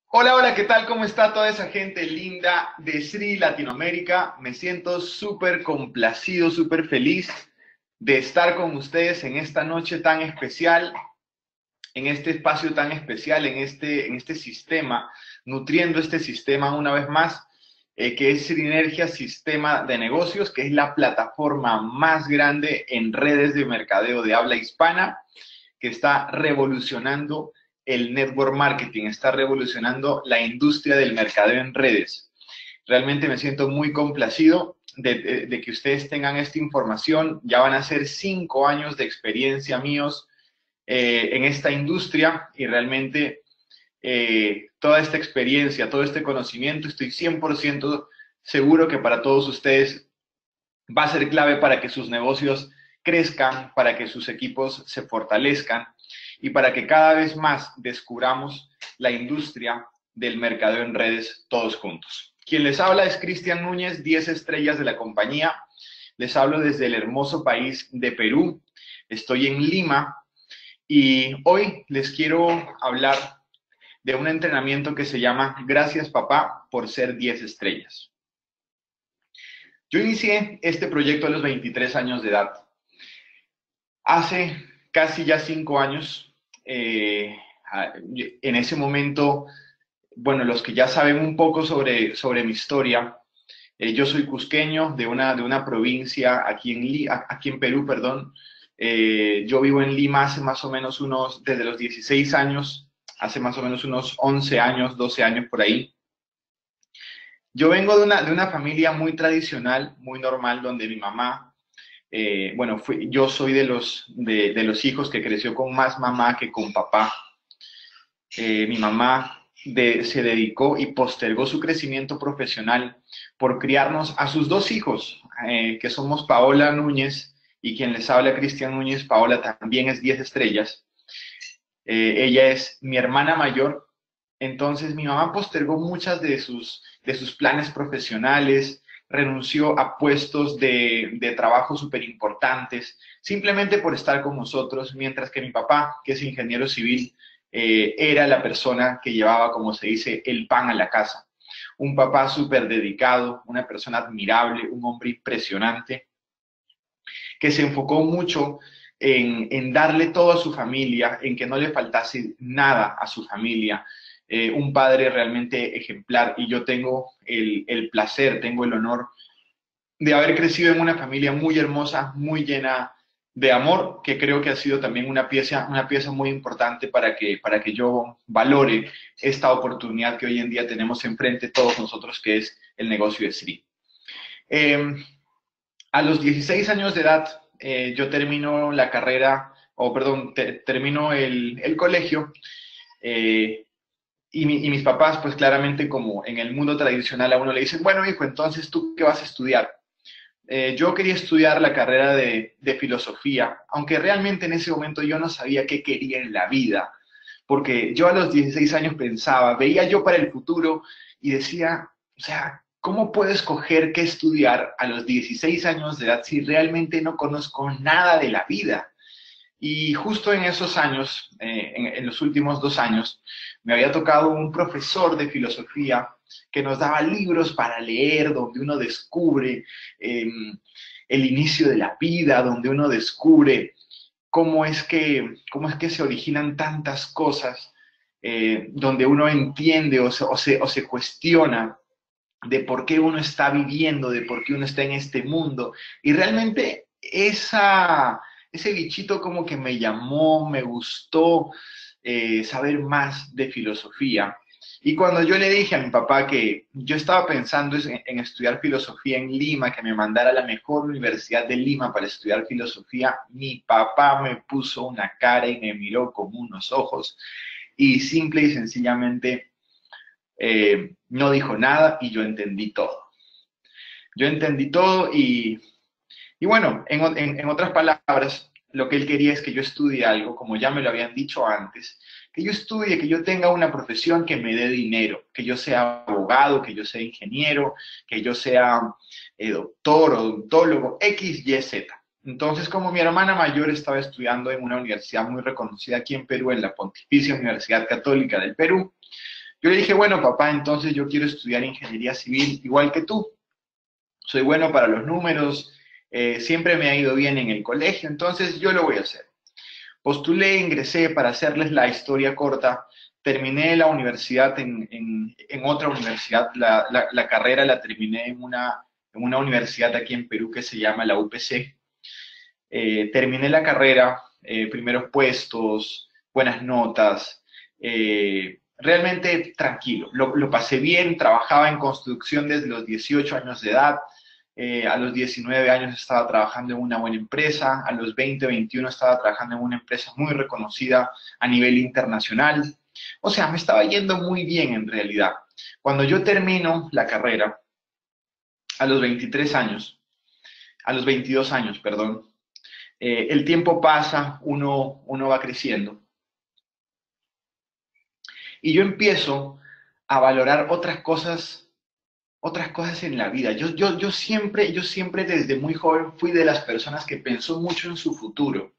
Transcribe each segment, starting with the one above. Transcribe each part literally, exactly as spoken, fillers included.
Hola, hola, ¿qué tal? ¿Cómo está toda esa gente linda de Sri Latinoamérica? Me siento súper complacido, súper feliz de estar con ustedes en esta noche tan especial, en este espacio tan especial, en este, en este sistema, nutriendo este sistema una vez más, eh, que es Sinergia Sistema de Negocios, que es la plataforma más grande en redes de mercadeo de habla hispana, que está revolucionando el network marketing, está revolucionando la industria del mercadeo en redes. Realmente me siento muy complacido de, de, de que ustedes tengan esta información. Ya van a ser cinco años de experiencia míos eh, en esta industria y realmente eh, toda esta experiencia, todo este conocimiento, estoy cien por ciento seguro que para todos ustedes va a ser clave para que sus negocios crezcan, para que sus equipos se fortalezcan y para que cada vez más descubramos la industria del mercadeo en redes todos juntos. Quien les habla es Cristian Núñez, diez estrellas de la compañía. Les hablo desde el hermoso país de Perú. Estoy en Lima y hoy les quiero hablar de un entrenamiento que se llama Gracias Papá por ser diez estrellas. Yo inicié este proyecto a los veintitrés años de edad. Hace casi ya cinco años, eh, en ese momento, bueno, los que ya saben un poco sobre, sobre mi historia, eh, yo soy cusqueño de una, de una provincia aquí en, aquí en Perú, perdón. Eh, yo vivo en Lima hace más o menos unos, desde los dieciséis años, hace más o menos unos once años, doce años por ahí. Yo vengo de una, de una familia muy tradicional, muy normal, donde mi mamá, eh, bueno, fui, yo soy de los, de, de los hijos que creció con más mamá que con papá. Eh, mi mamá de, se dedicó y postergó su crecimiento profesional por criarnos a sus dos hijos, eh, que somos Paola Núñez y quien les habla, Cristian Núñez. Paola también es diez estrellas. Eh, ella es mi hermana mayor. Entonces mi mamá postergó muchas de sus, de sus planes profesionales, renunció a puestos de, de trabajo súper importantes, simplemente por estar con nosotros, mientras que mi papá, que es ingeniero civil, eh, era la persona que llevaba, como se dice, el pan a la casa. Un papá súper dedicado, una persona admirable, un hombre impresionante, que se enfocó mucho en, en darle todo a su familia, en que no le faltase nada a su familia. Eh, un padre realmente ejemplar, y yo tengo el, el placer, tengo el honor de haber crecido en una familia muy hermosa, muy llena de amor, que creo que ha sido también una pieza, una pieza muy importante para que, para que yo valore esta oportunidad que hoy en día tenemos enfrente todos nosotros, que es el negocio de Sri. Eh, a los dieciséis años de edad, eh, yo termino la carrera, o perdón, te, termino el, el colegio, eh, y, mi, y mis papás, pues claramente como en el mundo tradicional a uno le dicen, bueno, hijo, entonces, ¿tú qué vas a estudiar? Eh, yo quería estudiar la carrera de, de filosofía, aunque realmente en ese momento yo no sabía qué quería en la vida, porque yo a los dieciséis años pensaba, veía yo para el futuro y decía, o sea, ¿cómo puedo escoger qué estudiar a los dieciséis años de edad si realmente no conozco nada de la vida? Y justo en esos años, eh, en, en los últimos dos años, me había tocado un profesor de filosofía que nos daba libros para leer, donde uno descubre eh, el inicio de la vida, donde uno descubre cómo es que, cómo es que se originan tantas cosas, eh, donde uno entiende o se, o, se, o se cuestiona de por qué uno está viviendo, de por qué uno está en este mundo. Y realmente esa, ese bichito como que me llamó, me gustó eh, saber más de filosofía. Y cuando yo le dije a mi papá que yo estaba pensando en, en estudiar filosofía en Lima, que me mandara a la mejor universidad de Lima para estudiar filosofía, mi papá me puso una cara y me miró con unos ojos y simple y sencillamente eh, no dijo nada y yo entendí todo. Yo entendí todo y, y bueno, en, en, en otras palabras, lo que él quería es que yo estudie algo, como ya me lo habían dicho antes, que yo estudie, que yo tenga una profesión que me dé dinero, que yo sea abogado, que yo sea ingeniero, que yo sea eh, doctor o odontólogo, X, Y, Z. Entonces, como mi hermana mayor estaba estudiando en una universidad muy reconocida aquí en Perú, en la Pontificia Universidad Católica del Perú, Yo le dije, bueno, papá, entonces yo quiero estudiar ingeniería civil igual que tú. Soy bueno para los números, eh, siempre me ha ido bien en el colegio, entonces yo lo voy a hacer. Postulé, ingresé, para hacerles la historia corta, terminé la universidad en, en, en otra universidad, la, la, la, carrera la terminé en una, en una universidad aquí en Perú que se llama la U P C. Eh, terminé la carrera, eh, primeros puestos, buenas notas, eh, realmente tranquilo, lo, lo, pasé bien, trabajaba en construcción desde los dieciocho años de edad, eh, a los diecinueve años estaba trabajando en una buena empresa, a los veinte, veintiuno estaba trabajando en una empresa muy reconocida a nivel internacional, o sea, me estaba yendo muy bien en realidad. Cuando yo termino la carrera, a los veintitrés años, a los veintidós años, perdón, Eh, el tiempo pasa, uno, uno va creciendo. Y yo empiezo a valorar otras cosas, otras cosas en la vida. Yo, yo, yo, siempre, yo siempre desde muy joven fui de las personas que pensó mucho en su futuro.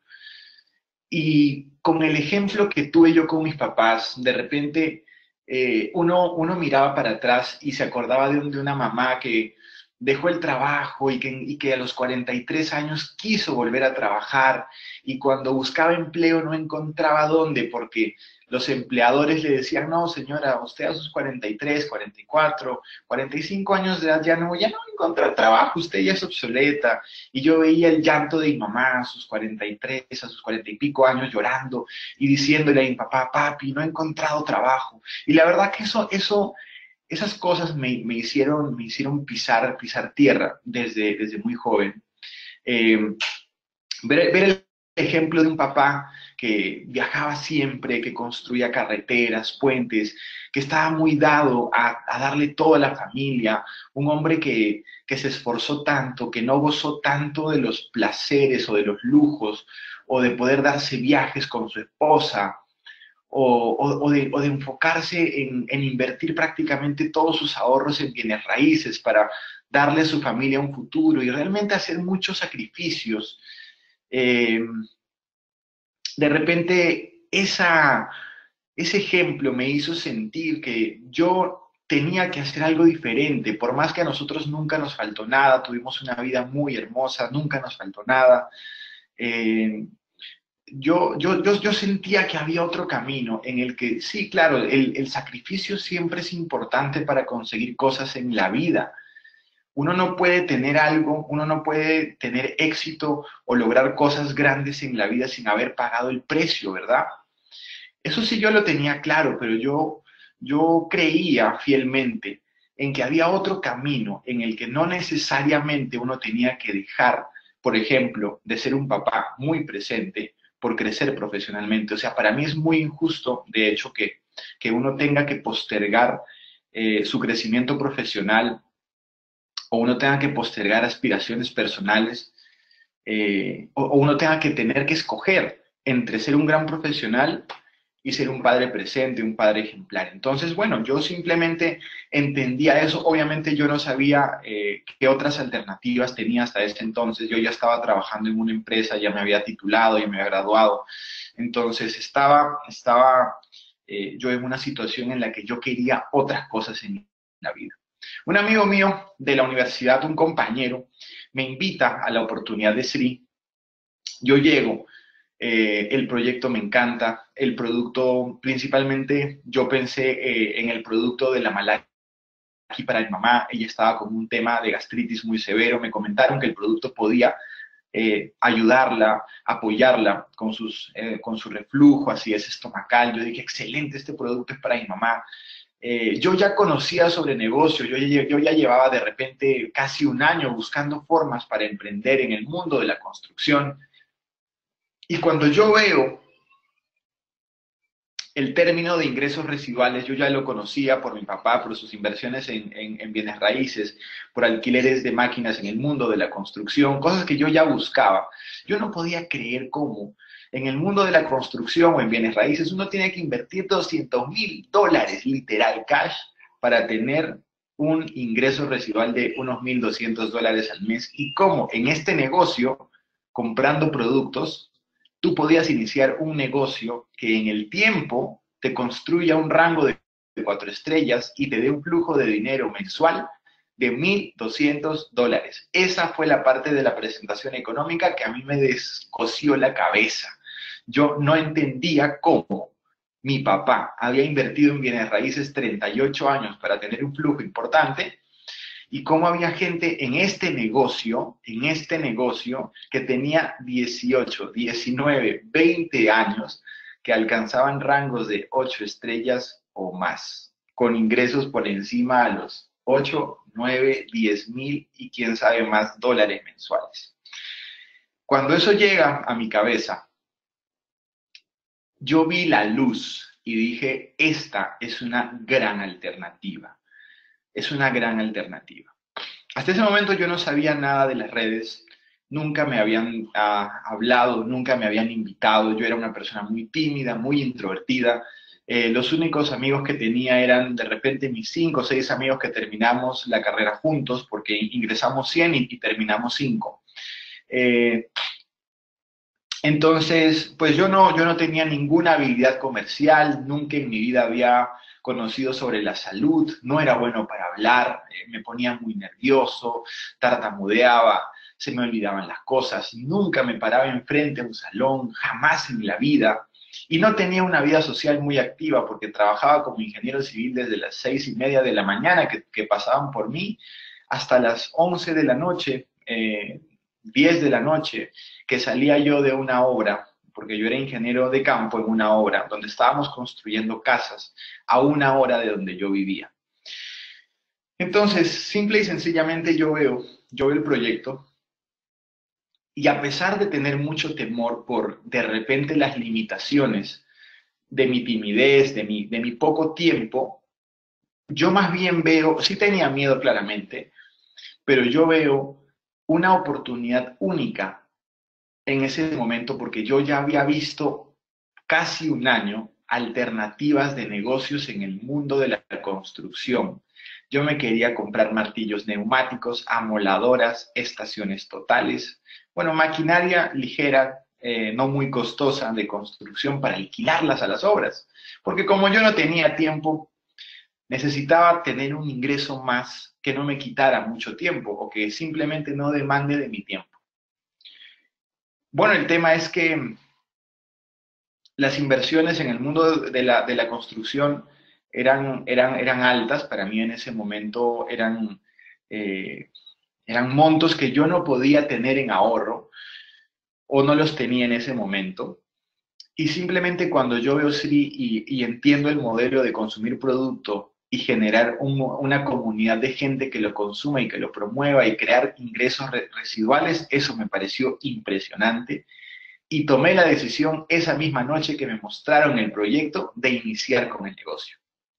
Y con el ejemplo que tuve yo con mis papás, de repente eh, uno, uno miraba para atrás y se acordaba de, un, de una mamá que dejó el trabajo y que, y que a los cuarenta y tres años quiso volver a trabajar y cuando buscaba empleo no encontraba dónde porque los empleadores le decían, no señora, usted a sus cuarenta y tres, cuarenta y cuatro, cuarenta y cinco años de edad ya no, ya no va a encontrar trabajo, usted ya es obsoleta. Y yo veía el llanto de mi mamá a sus cuarenta y tres, a sus cuarenta y pico años llorando y diciéndole a mi papá, papi, no he encontrado trabajo. Y la verdad que eso, eso, esas cosas me, me, hicieron, me hicieron pisar, pisar tierra desde, desde muy joven. Eh, ver, ver el ejemplo de un papá que viajaba siempre, que construía carreteras, puentes, que estaba muy dado a, a darle todo a la familia, un hombre que, que se esforzó tanto, que no gozó tanto de los placeres o de los lujos, o de poder darse viajes con su esposa, o, o, o, de, o de, enfocarse en, en invertir prácticamente todos sus ahorros en bienes raíces para darle a su familia un futuro y realmente hacer muchos sacrificios. Eh, de repente, esa, ese ejemplo me hizo sentir que yo tenía que hacer algo diferente, por más que a nosotros nunca nos faltó nada, tuvimos una vida muy hermosa, nunca nos faltó nada. Eh, yo, yo, yo, yo sentía que había otro camino en el que, sí, claro, el, el sacrificio siempre es importante para conseguir cosas en la vida. Uno no puede tener algo, uno no puede tener éxito o lograr cosas grandes en la vida sin haber pagado el precio, ¿verdad? Eso sí yo lo tenía claro, pero yo, yo creía fielmente en que había otro camino en el que no necesariamente uno tenía que dejar, por ejemplo, de ser un papá muy presente por crecer profesionalmente. O sea, para mí es muy injusto, de hecho, que, que uno tenga que postergar eh, su crecimiento profesional o uno tenga que postergar aspiraciones personales, eh, o, o uno tenga que tener que escoger entre ser un gran profesional y ser un padre presente, un padre ejemplar. Entonces, bueno, yo simplemente entendía eso. Obviamente yo no sabía eh, qué otras alternativas tenía hasta ese entonces. Yo ya estaba trabajando en una empresa, ya me había titulado, ya me había graduado. Entonces estaba, estaba eh, yo en una situación en la que yo quería otras cosas en la vida. Un amigo mío de la universidad, un compañero, me invita a la oportunidad de Sri. Yo llego, eh, el proyecto me encanta, el producto, principalmente yo pensé eh, en el producto de la malaquia para mi mamá, ella estaba con un tema de gastritis muy severo, me comentaron que el producto podía eh, ayudarla, apoyarla con, sus, eh, con su reflujo, así es estomacal. Yo dije, excelente, este producto es para mi mamá. Eh, yo ya conocía sobre negocios, yo, yo ya llevaba de repente casi un año buscando formas para emprender en el mundo de la construcción. Y cuando yo veo el término de ingresos residuales, yo ya lo conocía por mi papá, por sus inversiones en, en, en bienes raíces, por alquileres de máquinas en el mundo de la construcción, cosas que yo ya buscaba. Yo no podía creer cómo en el mundo de la construcción o en bienes raíces uno tiene que invertir doscientos mil dólares literal cash para tener un ingreso residual de unos mil doscientos dólares al mes. Y cómo en este negocio, comprando productos, tú podías iniciar un negocio que en el tiempo te construya un rango de cuatro estrellas y te dé un flujo de dinero mensual de mil doscientos dólares. Esa fue la parte de la presentación económica que a mí me descosió la cabeza. Yo no entendía cómo mi papá había invertido en bienes raíces treinta y ocho años para tener un flujo importante y cómo había gente en este negocio, en este negocio, que tenía dieciocho, diecinueve, veinte años, que alcanzaban rangos de ocho estrellas o más, con ingresos por encima a los ocho, nueve, diez mil y quién sabe más dólares mensuales. Cuando eso llega a mi cabeza, yo vi la luz y dije, esta es una gran alternativa. Es una gran alternativa. Hasta ese momento yo no sabía nada de las redes, nunca me habían uh, hablado, nunca me habían invitado, yo era una persona muy tímida, muy introvertida. Eh, los únicos amigos que tenía eran de repente mis cinco o seis amigos que terminamos la carrera juntos, porque ingresamos cien y, y terminamos cinco. Eh, entonces, pues yo no, yo no tenía ninguna habilidad comercial, nunca en mi vida había conocido sobre la salud, no era bueno para hablar, eh, me ponía muy nervioso, tartamudeaba, se me olvidaban las cosas, nunca me paraba enfrente a un salón, jamás en la vida, y no tenía una vida social muy activa porque trabajaba como ingeniero civil desde las seis y media de la mañana que, que pasaban por mí hasta las once de la noche, eh, diez de la noche, que salía yo de una obra, porque yo era ingeniero de campo en una obra, donde estábamos construyendo casas a una hora de donde yo vivía. Entonces, simple y sencillamente yo veo, yo veo el proyecto, y a pesar de tener mucho temor por, de repente, las limitaciones de mi timidez, de mi, de mi poco tiempo, yo más bien veo, sí tenía miedo claramente, pero yo veo una oportunidad única en ese momento porque yo ya había visto casi un año alternativas de negocios en el mundo de la construcción. Yo me quería comprar martillos neumáticos, amoladoras, estaciones totales, bueno, maquinaria ligera, eh, no muy costosa de construcción para alquilarlas a las obras. Porque como yo no tenía tiempo, necesitaba tener un ingreso más que no me quitara mucho tiempo o que simplemente no demande de mi tiempo. Bueno, el tema es que las inversiones en el mundo de la, de la construcción eran, eran, eran altas, para mí en ese momento eran, eh, eran montos que yo no podía tener en ahorro o no los tenía en ese momento. Y simplemente cuando yo veo Sri y, y entiendo el modelo de consumir producto y generar un, una comunidad de gente que lo consuma y que lo promueva y crear ingresos re, residuales, eso me pareció impresionante. Y tomé la decisión esa misma noche que me mostraron el proyecto de iniciar con el negocio.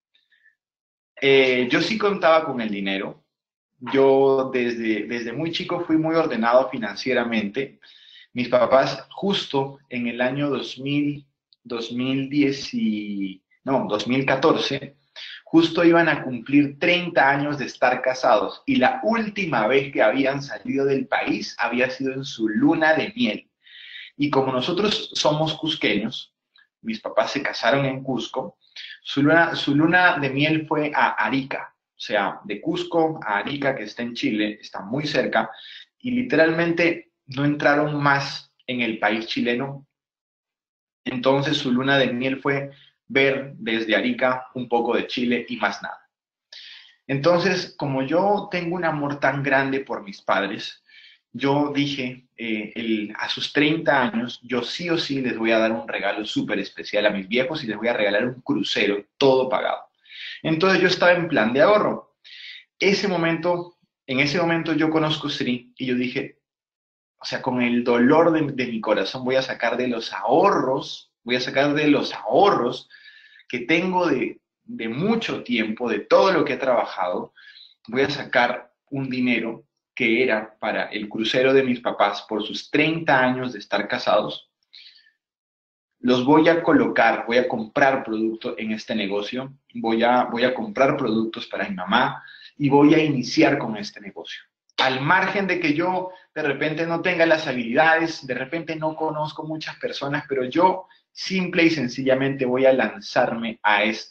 Eh, yo sí contaba con el dinero. Yo desde, desde muy chico fui muy ordenado financieramente. Mis papás justo en el año dos mil, dos mil diez y, no, dos mil catorce, justo iban a cumplir treinta años de estar casados y la última vez que habían salido del país había sido en su luna de miel. Y como nosotros somos cusqueños, mis papás se casaron en Cusco, su luna, su luna de miel fue a Arica, o sea, de Cusco a Arica, que está en Chile, está muy cerca, y literalmente no entraron más en el país chileno. Entonces su luna de miel fue ver desde Arica un poco de Chile y más nada. Entonces, como yo tengo un amor tan grande por mis padres, yo dije, eh, el, a sus treinta años, yo sí o sí les voy a dar un regalo súper especial a mis viejos y les voy a regalar un crucero todo pagado. Entonces yo estaba en plan de ahorro. Ese momento, en ese momento yo conozco Sri y yo dije, o sea, con el dolor de, de mi corazón voy a sacar de los ahorros, voy a sacar de los ahorros que tengo de, de mucho tiempo, de todo lo que he trabajado, voy a sacar un dinero que era para el crucero de mis papás por sus treinta años de estar casados. Los voy a colocar, voy a comprar productos en este negocio, voy a, voy a comprar productos para mi mamá y voy a iniciar con este negocio. Al margen de que yo de repente no tenga las habilidades, de repente no conozco muchas personas, pero yo simple y sencillamente voy a lanzarme a esto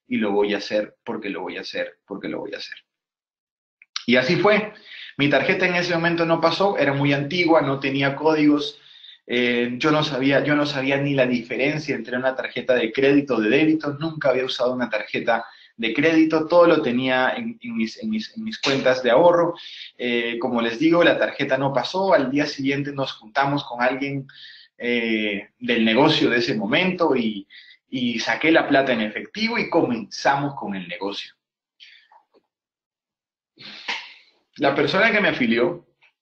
y lo voy a hacer porque lo voy a hacer, porque lo voy a hacer. Y así fue. Mi tarjeta en ese momento no pasó, era muy antigua, no tenía códigos. Eh, yo no sabía, yo no sabía ni la diferencia entre una tarjeta de crédito o de débito. Nunca había usado una tarjeta de crédito. Todo lo tenía en, en, mis, en, mis, en mis cuentas de ahorro. Eh, como les digo, la tarjeta no pasó. Al día siguiente nos juntamos con alguien eh, del negocio de ese momento y, y saqué la plata en efectivo y comenzamos con el negocio. La persona que me afilió,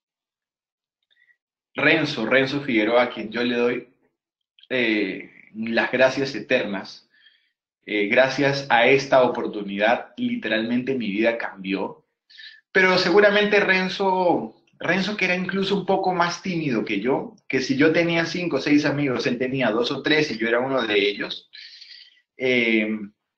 Renzo, Renzo Figueroa, a quien yo le doy eh, las gracias eternas, eh, gracias a esta oportunidad, literalmente mi vida cambió. Pero seguramente Renzo, Renzo que era incluso un poco más tímido que yo, que si yo tenía cinco o seis amigos, él tenía dos o tres y yo era uno de ellos, eh,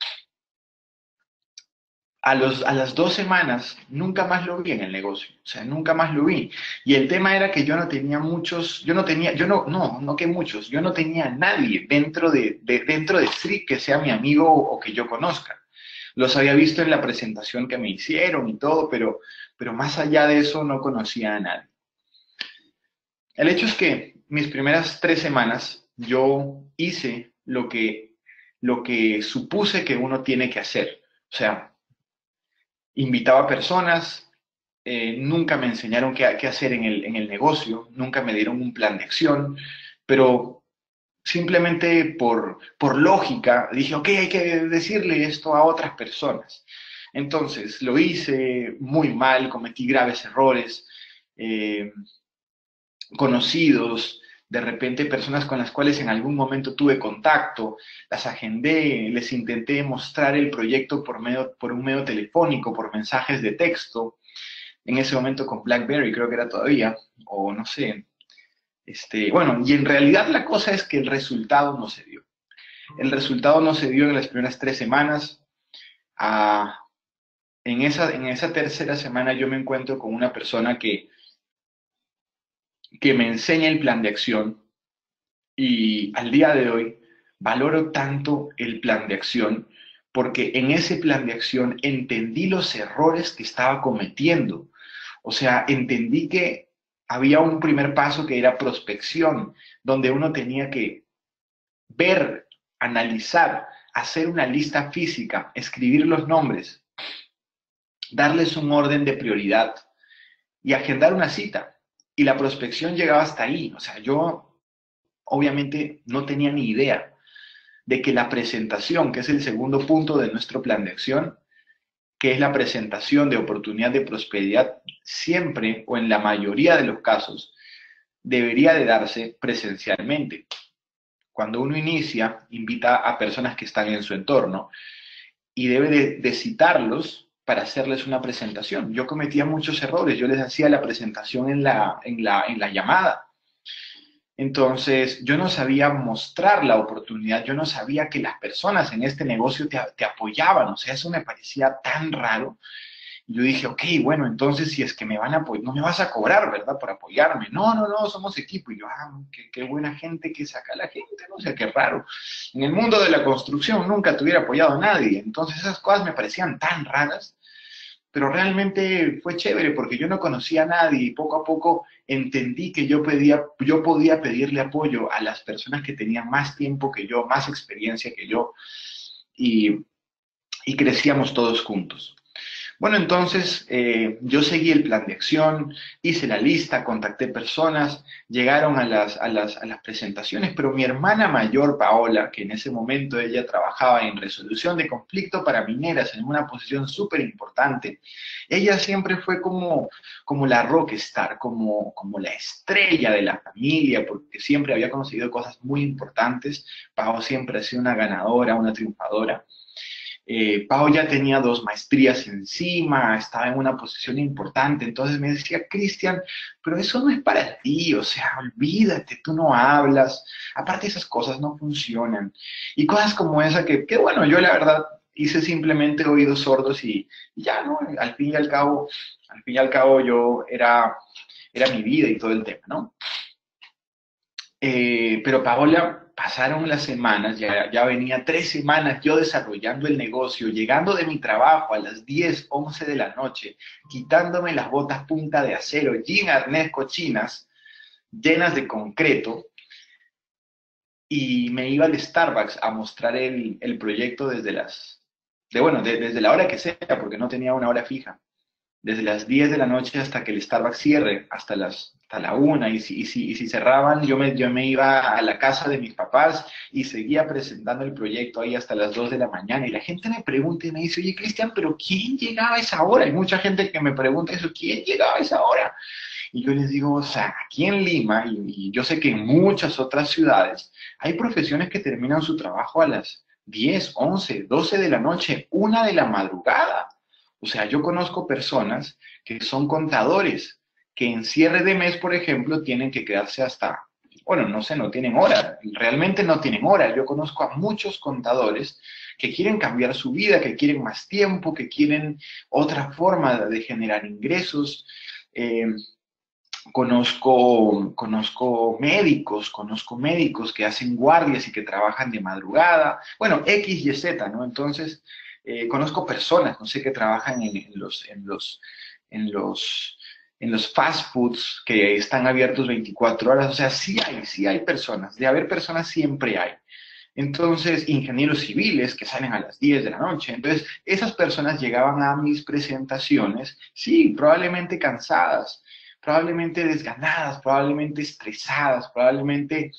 A, los, a las dos semanas nunca más lo vi en el negocio, o sea, nunca más lo vi. Y el tema era que yo no tenía muchos, yo no tenía, yo no, no, no que muchos, yo no tenía nadie dentro de, de, dentro de Sri que sea mi amigo o que yo conozca. Los había visto en la presentación que me hicieron y todo, pero, pero más allá de eso no conocía a nadie. El hecho es que mis primeras tres semanas yo hice lo que, lo que supuse que uno tiene que hacer. O sea, invitaba personas, eh, nunca me enseñaron qué, qué hacer en el, en el negocio, nunca me dieron un plan de acción, pero simplemente por, por lógica dije, ok, hay que decirle esto a otras personas. Entonces lo hice muy mal, cometí graves errores, eh, conocidos, de repente personas con las cuales en algún momento tuve contacto, las agendé, les intenté mostrar el proyecto por, medio, por un medio telefónico, por mensajes de texto, en ese momento con BlackBerry creo que era todavía, o no sé. Este, bueno, y en realidad la cosa es que el resultado no se dio. El resultado no se dio en las primeras tres semanas. Ah, en, esa, en esa tercera semana yo me encuentro con una persona que, que me enseña el plan de acción. Y al día de hoy valoro tanto el plan de acción porque en ese plan de acción entendí los errores que estaba cometiendo. O sea, entendí que había un primer paso que era prospección, donde uno tenía que ver, analizar, hacer una lista física, escribir los nombres, darles un orden de prioridad y agendar una cita. Y la prospección llegaba hasta ahí. O sea, yo obviamente no tenía ni idea de que la presentación, que es el segundo punto de nuestro plan de acción, que es la presentación de oportunidad de prosperidad, siempre o en la mayoría de los casos, debería de darse presencialmente. Cuando uno inicia, invita a personas que están en su entorno y debe de, de citarlos para hacerles una presentación. Yo cometía muchos errores, yo les hacía la presentación en la, en la, en la llamada. Entonces, yo no sabía mostrar la oportunidad, yo no sabía que las personas en este negocio te, te apoyaban, o sea, eso me parecía tan raro. Yo dije, ok, bueno, entonces si es que me van a apoyar, no me vas a cobrar, ¿verdad? Por apoyarme. No, no, no, somos equipo. Y yo, ah, qué, qué buena gente que saca la gente, ¿no? O sea, qué raro. En el mundo de la construcción nunca te hubiera apoyado a nadie. Entonces esas cosas me parecían tan raras, pero realmente fue chévere porque yo no conocía a nadie y poco a poco entendí que yo, pedía, yo podía pedirle apoyo a las personas que tenían más tiempo que yo, más experiencia que yo, y, y crecíamos todos juntos. Bueno, entonces eh, yo seguí el plan de acción, hice la lista, contacté personas, llegaron a las, a, las, a las presentaciones, pero mi hermana mayor, Paola, que en ese momento ella trabajaba en resolución de conflicto para mineras en una posición súper importante, ella siempre fue como, como la rockstar, como, como la estrella de la familia, porque siempre había conseguido cosas muy importantes. Pao siempre ha sido una ganadora, una triunfadora. Eh, Pau ya tenía dos maestrías encima, estaba en una posición importante, entonces me decía, Cristian, pero eso no es para ti, o sea, olvídate, tú no hablas, aparte esas cosas no funcionan. Y cosas como esa que, que bueno, yo la verdad hice simplemente oídos sordos y, y ya, ¿no? Al fin y al cabo, al fin y al cabo yo era, era mi vida y todo el tema, ¿no? Eh, pero Paola, pasaron las semanas, ya, ya venía tres semanas yo desarrollando el negocio, llegando de mi trabajo a las diez once de la noche, quitándome las botas punta de acero, jean, arnés, cochinas, llenas de concreto, y me iba al Starbucks a mostrar el, el proyecto desde las, de, bueno, de- desde la hora que sea, porque no tenía una hora fija, desde las diez de la noche hasta que el Starbucks cierre, hasta las hasta la una, y si, y si, y si cerraban, yo me, yo me iba a la casa de mis papás y seguía presentando el proyecto ahí hasta las dos de la mañana, y la gente me pregunta y me dice, oye, Cristian, ¿pero quién llegaba a esa hora? Hay mucha gente que me pregunta eso, ¿quién llegaba a esa hora? Y yo les digo, o sea, aquí en Lima, y, y yo sé que en muchas otras ciudades, hay profesiones que terminan su trabajo a las diez, once, doce de la noche, una de la madrugada. O sea, yo conozco personas que son contadores, que en cierre de mes, por ejemplo, tienen que quedarse hasta, bueno, no sé, no tienen hora, realmente no tienen hora. Yo conozco a muchos contadores que quieren cambiar su vida, que quieren más tiempo, que quieren otra forma de generar ingresos. Eh, Conozco, conozco médicos, conozco médicos que hacen guardias y que trabajan de madrugada. Bueno, X y Z, ¿no? Entonces, eh, conozco personas, no sé, que trabajan en, en los, en los, en los, en los fast foods que están abiertos veinticuatro horas. O sea, sí hay, sí hay personas. De haber personas siempre hay. Entonces, ingenieros civiles que salen a las diez de la noche. Entonces, esas personas llegaban a mis presentaciones, sí, probablemente cansadas, probablemente desganadas, probablemente estresadas, probablemente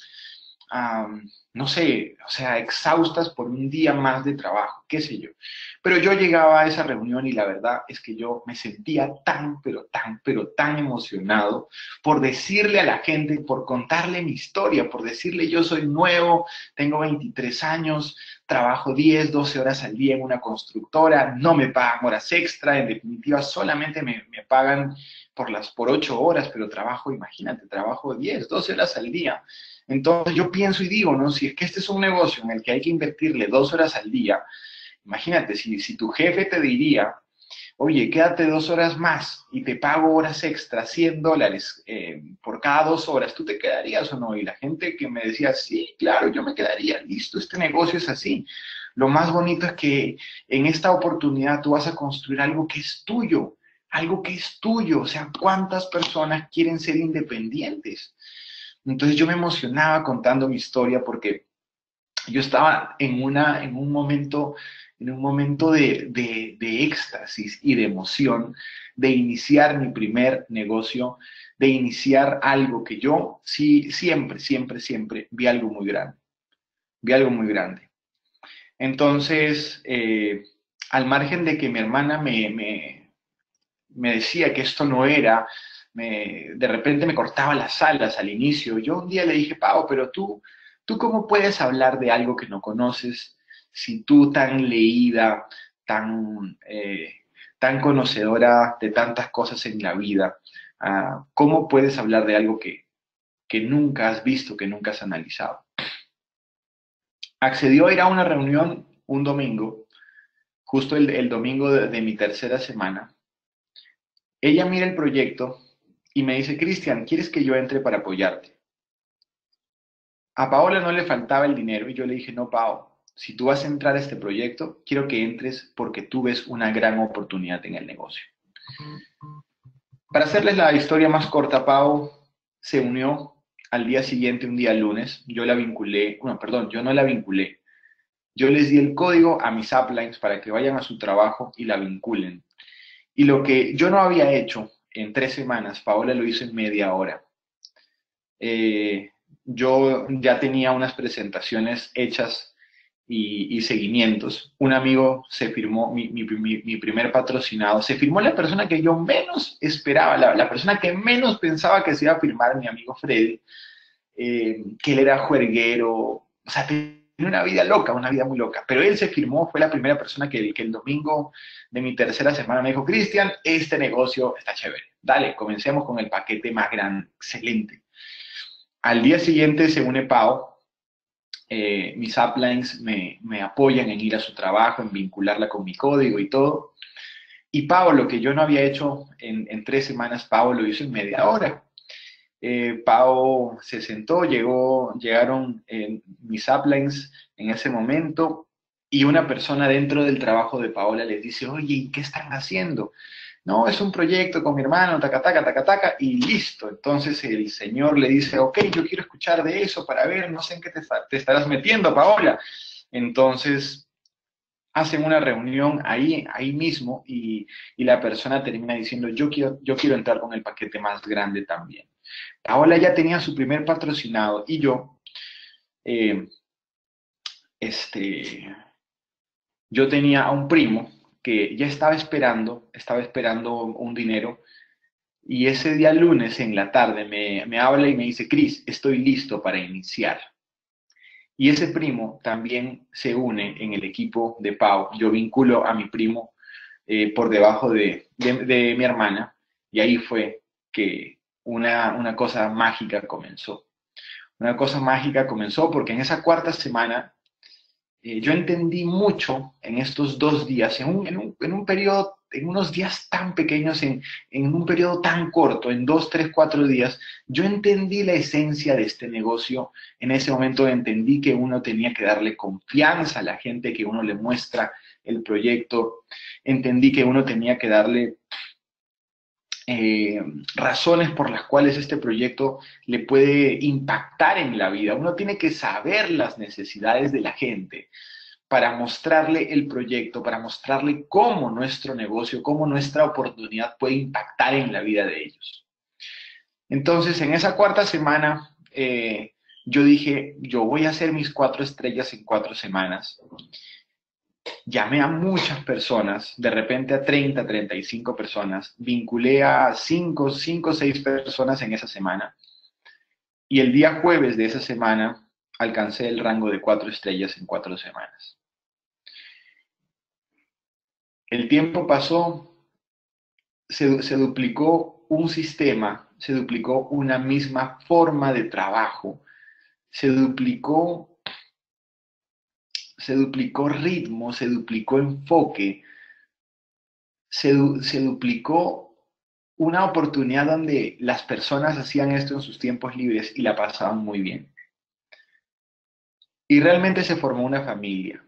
um, no sé, o sea, exhaustas por un día más de trabajo, qué sé yo. Pero yo llegaba a esa reunión y la verdad es que yo me sentía tan, pero tan, pero tan emocionado por decirle a la gente, por contarle mi historia, por decirle yo soy nuevo, tengo veintitrés años, trabajo diez, doce horas al día en una constructora, no me pagan horas extra, en definitiva solamente me, me pagan por las por ocho horas, pero trabajo, imagínate, trabajo diez, doce horas al día. Entonces yo pienso y digo, ¿no? Si es que este es un negocio en el que hay que invertirle dos horas al día, imagínate, si, si tu jefe te diría, oye, quédate dos horas más y te pago horas extra, cien dólares eh, por cada dos horas, ¿tú te quedarías o no? Y la gente que me decía, sí, claro, yo me quedaría, listo, este negocio es así. Lo más bonito es que en esta oportunidad tú vas a construir algo que es tuyo, algo que es tuyo. O sea, ¿cuántas personas quieren ser independientes? Entonces yo me emocionaba contando mi historia porque yo estaba en, una, en un momento, en un momento de, de, de éxtasis y de emoción de iniciar mi primer negocio, de iniciar algo que yo sí, siempre, siempre, siempre vi algo muy grande, vi algo muy grande. Entonces, eh, al margen de que mi hermana me, me, me decía que esto no era, me, de repente me cortaba las alas al inicio. Yo un día le dije, Pau, pero tú, ¿tú cómo puedes hablar de algo que no conoces si tú tan leída, tan, eh, tan conocedora de tantas cosas en la vida, uh, cómo puedes hablar de algo que, que nunca has visto, que nunca has analizado? Accedió a ir a una reunión un domingo, justo el, el domingo de, de mi tercera semana. Ella mira el proyecto y me dice, Cristian, ¿quieres que yo entre para apoyarte? A Paola no le faltaba el dinero y yo le dije, no, Pao, si tú vas a entrar a este proyecto, quiero que entres porque tú ves una gran oportunidad en el negocio. Para hacerles la historia más corta, Pau se unió al día siguiente, un día lunes. Yo la vinculé, bueno, perdón, yo no la vinculé. Yo les di el código a mis uplines para que vayan a su trabajo y la vinculen. Y lo que yo no había hecho en tres semanas, Paola lo hizo en media hora. Eh, yo ya tenía unas presentaciones hechas y, y seguimientos. Un amigo se firmó, mi, mi, mi, mi, primer patrocinado, se firmó la persona que yo menos esperaba, la, la persona que menos pensaba que se iba a firmar, mi amigo Freddy, eh, que él era juerguero, o sea, tenía una vida loca, una vida muy loca, pero él se firmó, fue la primera persona que, que el domingo de mi tercera semana me dijo, Cristian, este negocio está chévere, dale, comencemos con el paquete más grande, excelente. Al día siguiente se une Pau, eh, mis uplines me, me apoyan en ir a su trabajo, en vincularla con mi código y todo. Y Pau, lo que yo no había hecho en, en tres semanas, Pau lo hizo en media hora. Eh, Pau se sentó, llegó, llegaron eh, mis uplines en ese momento y una persona dentro del trabajo de Paola les dice, oye, ¿y qué están haciendo? No, es un proyecto con mi hermano, taca, taca, taca, taca, y listo. Entonces el señor le dice, ok, yo quiero escuchar de eso para ver, no sé en qué te, te estarás metiendo, Paola. Entonces hacen una reunión ahí, ahí mismo y, y la persona termina diciendo, yo quiero, yo quiero entrar con el paquete más grande también. Paola ya tenía su primer patrocinado y yo, eh, este, yo tenía a un primo que ya estaba esperando, estaba esperando un dinero y ese día lunes en la tarde me, me habla y me dice, Cris, estoy listo para iniciar. Y ese primo también se une en el equipo de Pau. Yo vinculo a mi primo eh, por debajo de, de, de mi hermana y ahí fue que una, una cosa mágica comenzó. Una cosa mágica comenzó porque en esa cuarta semana eh, yo entendí mucho en estos dos días, en un, en un, en un periodo, en unos días tan pequeños, en, en un periodo tan corto, en dos, tres, cuatro días, yo entendí la esencia de este negocio. En ese momento entendí que uno tenía que darle confianza a la gente que uno le muestra el proyecto. Entendí que uno tenía que darle eh, razones por las cuales este proyecto le puede impactar en la vida. Uno tiene que saber las necesidades de la gente para mostrarle el proyecto, para mostrarle cómo nuestro negocio, cómo nuestra oportunidad puede impactar en la vida de ellos. Entonces, en esa cuarta semana, eh, yo dije, yo voy a hacer mis cuatro estrellas en cuatro semanas. Llamé a muchas personas, de repente a treinta, treinta y cinco personas, vinculé a cinco, cinco, seis personas en esa semana y el día jueves de esa semana alcancé el rango de cuatro estrellas en cuatro semanas. El tiempo pasó, se, se duplicó un sistema, se duplicó una misma forma de trabajo, se duplicó, se duplicó ritmo, se duplicó enfoque, se, du- se duplicó una oportunidad donde las personas hacían esto en sus tiempos libres y la pasaban muy bien. Y realmente se formó una familia.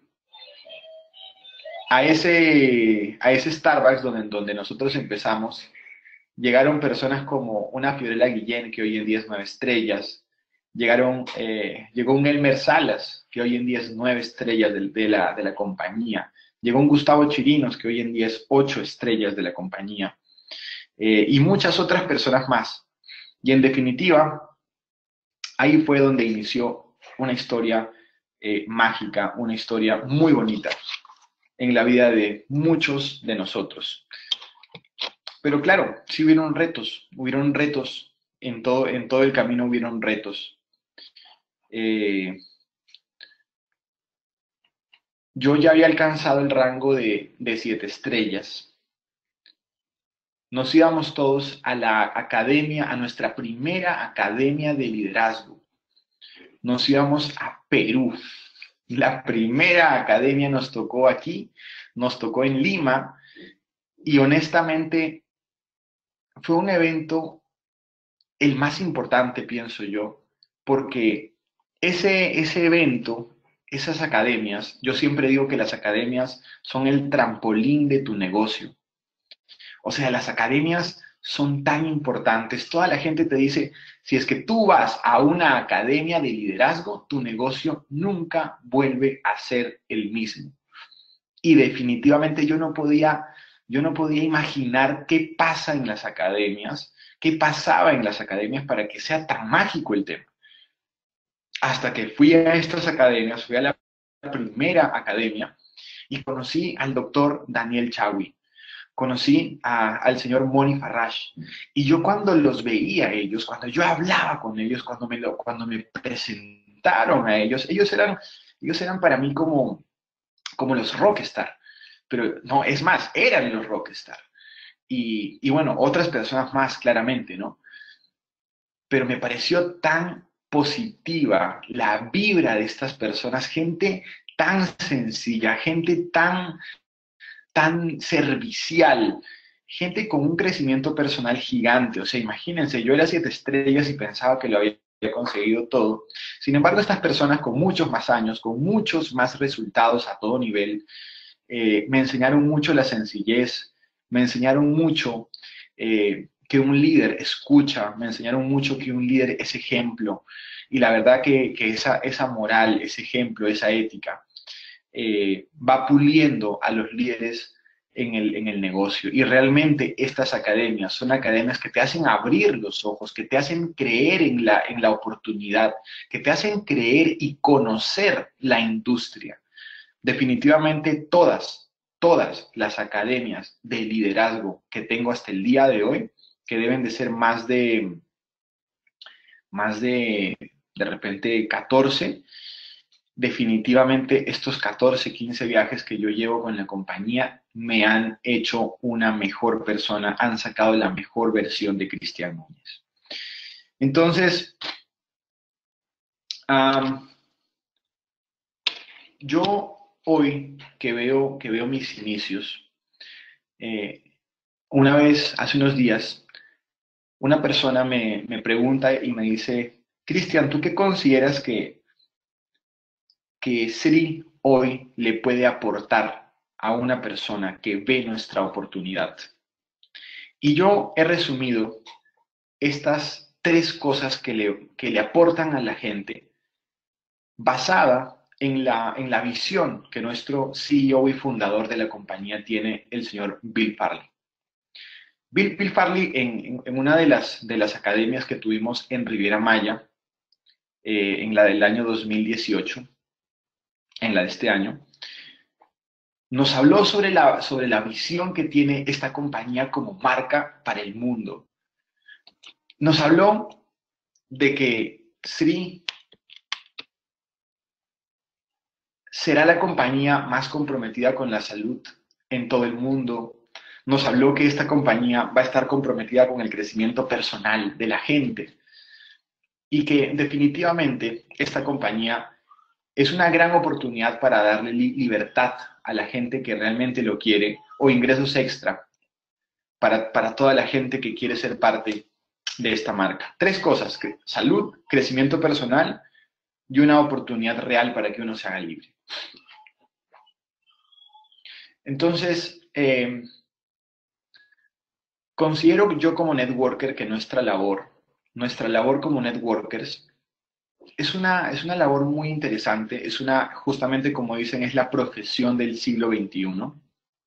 A ese, a ese Starbucks donde, donde nosotros empezamos, llegaron personas como una Fiorella Guillén, que hoy en día es nueve estrellas. Llegaron, eh, llegó un Elmer Salas, que hoy en día es nueve estrellas de, de, la, de la compañía. Llegó un Gustavo Chirinos, que hoy en día es ocho estrellas de la compañía. Eh, y muchas otras personas más. Y en definitiva, ahí fue donde inició una historia eh, mágica, una historia muy bonita en la vida de muchos de nosotros. Pero claro, sí hubieron retos, hubieron retos, en todo, en todo el camino hubieron retos. Eh, yo ya había alcanzado el rango de, de siete estrellas. Nos íbamos todos a la academia, a nuestra primera academia de liderazgo. Nos íbamos a Perú. La primera academia nos tocó aquí, nos tocó en Lima, y honestamente fue un evento el más importante, pienso yo, porque ese, ese evento, esas academias, yo siempre digo que las academias son el trampolín de tu negocio. O sea, las academias son tan importantes. Toda la gente te dice, si es que tú vas a una academia de liderazgo, tu negocio nunca vuelve a ser el mismo. Y definitivamente yo no podía, yo no podía imaginar qué pasa en las academias, qué pasaba en las academias para que sea tan mágico el tema. Hasta que fui a estas academias, fui a la primera academia y conocí al doctor Daniel Chawi, conocí a, al señor Moni Farrash. Y yo cuando los veía a ellos, cuando yo hablaba con ellos, cuando me, lo, cuando me presentaron a ellos, ellos eran, ellos eran para mí como, como los rockstar. Pero no, es más, eran los rockstar. Y, y bueno, otras personas más claramente, ¿no? Pero me pareció tan positiva la vibra de estas personas, gente tan sencilla, gente tan, tan servicial, gente con un crecimiento personal gigante. O sea, imagínense, yo era siete estrellas y pensaba que lo había conseguido todo. Sin embargo, estas personas con muchos más años, con muchos más resultados a todo nivel, eh, me enseñaron mucho la sencillez, me enseñaron mucho eh, que un líder escucha, me enseñaron mucho que un líder es ejemplo. Y la verdad que, que esa, esa moral, ese ejemplo, esa ética, eh, va puliendo a los líderes en el, en el negocio. Y realmente estas academias son academias que te hacen abrir los ojos, que te hacen creer en la, en la oportunidad, que te hacen creer y conocer la industria. Definitivamente todas, todas las academias de liderazgo que tengo hasta el día de hoy, que deben de ser más de, más de, de repente catorce, definitivamente estos catorce, quince viajes que yo llevo con la compañía me han hecho una mejor persona, han sacado la mejor versión de Cristian Núñez. Entonces, um, yo hoy que veo, que veo mis inicios, eh, una vez, hace unos días, una persona me, me pregunta y me dice, Cristian, ¿tú qué consideras que, que Sri hoy le puede aportar a una persona que ve nuestra oportunidad? Y yo he resumido estas tres cosas que le, que le aportan a la gente basada en la, en la visión que nuestro C E O y fundador de la compañía tiene, el señor Bill Farley. Bill, Bill Farley, en, en, una de las, de las academias que tuvimos en Riviera Maya, eh, en la del año dos mil dieciocho, en la de este año, nos habló sobre la, sobre la visión que tiene esta compañía como marca para el mundo. Nos habló de que Sri será la compañía más comprometida con la salud en todo el mundo. Nos habló que esta compañía va a estar comprometida con el crecimiento personal de la gente y que definitivamente esta compañía es una gran oportunidad para darle li libertad a la gente que realmente lo quiere o ingresos extra para, para toda la gente que quiere ser parte de esta marca. Tres cosas: salud, crecimiento personal y una oportunidad real para que uno se haga libre. Entonces, eh, considero yo como networker que nuestra labor, nuestra labor como networkers, es una, es una labor muy interesante, es una, justamente como dicen, es la profesión del siglo veintiuno,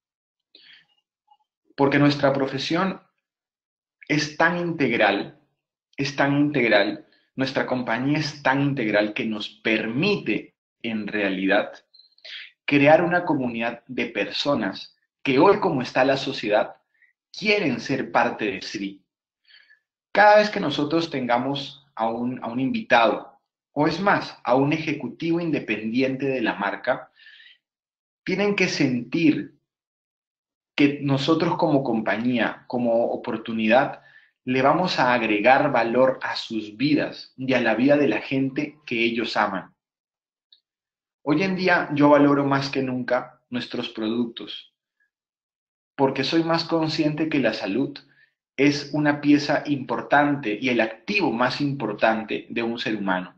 porque nuestra profesión es tan integral, es tan integral, nuestra compañía es tan integral que nos permite, en realidad, crear una comunidad de personas que hoy, como está la sociedad, quieren ser parte de Sri. Cada vez que nosotros tengamos a un, a un invitado, o es más, a un ejecutivo independiente de la marca, tienen que sentir que nosotros como compañía, como oportunidad, le vamos a agregar valor a sus vidas y a la vida de la gente que ellos aman. Hoy en día yo valoro más que nunca nuestros productos, porque soy más consciente que la salud es una pieza importante y el activo más importante de un ser humano.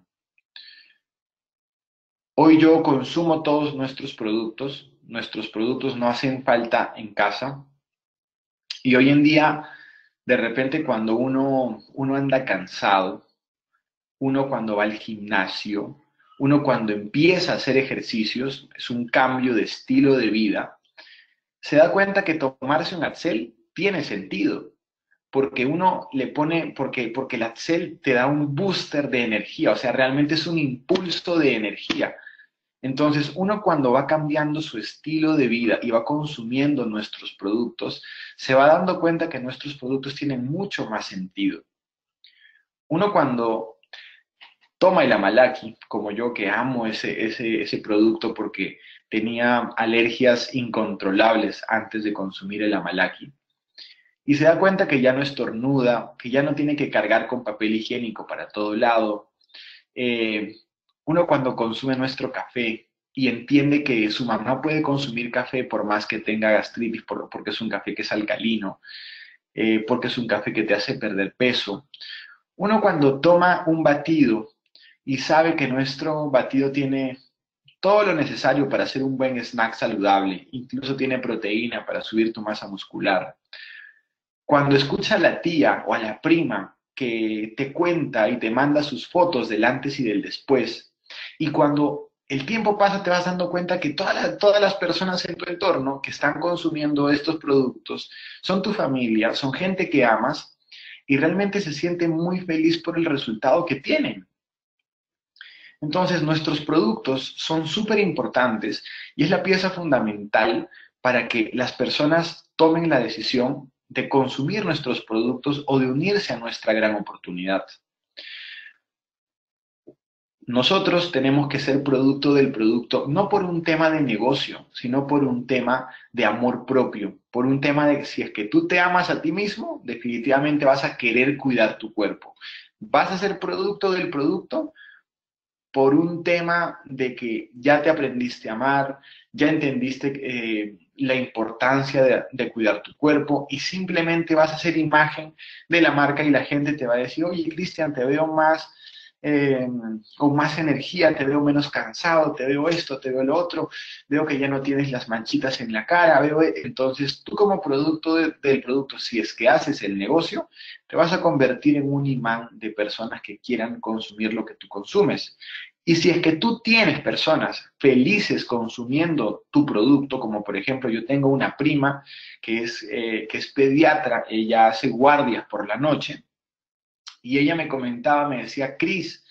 Hoy yo consumo todos nuestros productos, nuestros productos no hacen falta en casa, y hoy en día, de repente, cuando uno, uno anda cansado, uno cuando va al gimnasio, uno cuando empieza a hacer ejercicios, es un cambio de estilo de vida, se da cuenta que tomarse un Accel tiene sentido, porque uno le pone, porque, porque el Accel te da un booster de energía, o sea, realmente es un impulso de energía. Entonces, uno cuando va cambiando su estilo de vida y va consumiendo nuestros productos, se va dando cuenta que nuestros productos tienen mucho más sentido. Uno cuando toma el Amalaki, como yo que amo ese, ese, ese producto porque tenía alergias incontrolables antes de consumir el Amalaki, y se da cuenta que ya no estornuda, que ya no tiene que cargar con papel higiénico para todo lado. Eh, uno cuando consume nuestro café, y entiende que su mamá puede consumir café por más que tenga gastritis, por- porque es un café que es alcalino, eh, porque es un café que te hace perder peso. Uno cuando toma un batido y sabe que nuestro batido tiene todo lo necesario para hacer un buen snack saludable, incluso tiene proteína para subir tu masa muscular. Cuando escucha a la tía o a la prima que te cuenta y te manda sus fotos del antes y del después, y cuando el tiempo pasa te vas dando cuenta que todas las, todas las personas en tu entorno que están consumiendo estos productos son tu familia, son gente que amas y realmente se sienten muy feliz por el resultado que tienen. Entonces, nuestros productos son súper importantes y es la pieza fundamental para que las personas tomen la decisión de consumir nuestros productos o de unirse a nuestra gran oportunidad. Nosotros tenemos que ser producto del producto, no por un tema de negocio, sino por un tema de amor propio, por un tema de que si es que tú te amas a ti mismo, definitivamente vas a querer cuidar tu cuerpo. Vas a ser producto del producto por un tema de que ya te aprendiste a amar, ya entendiste eh, la importancia de, de cuidar tu cuerpo y simplemente vas a hacer imagen de la marca y la gente te va a decir, oye, Cristian, te veo más, eh, con más energía, te veo menos cansado, te veo esto, te veo lo otro, veo que ya no tienes las manchitas en la cara, veo, entonces tú como producto de, del producto, si es que haces el negocio, te vas a convertir en un imán de personas que quieran consumir lo que tú consumes. Y si es que tú tienes personas felices consumiendo tu producto, como por ejemplo yo tengo una prima que es, eh, que es pediatra, ella hace guardias por la noche, y ella me comentaba, me decía, Cris,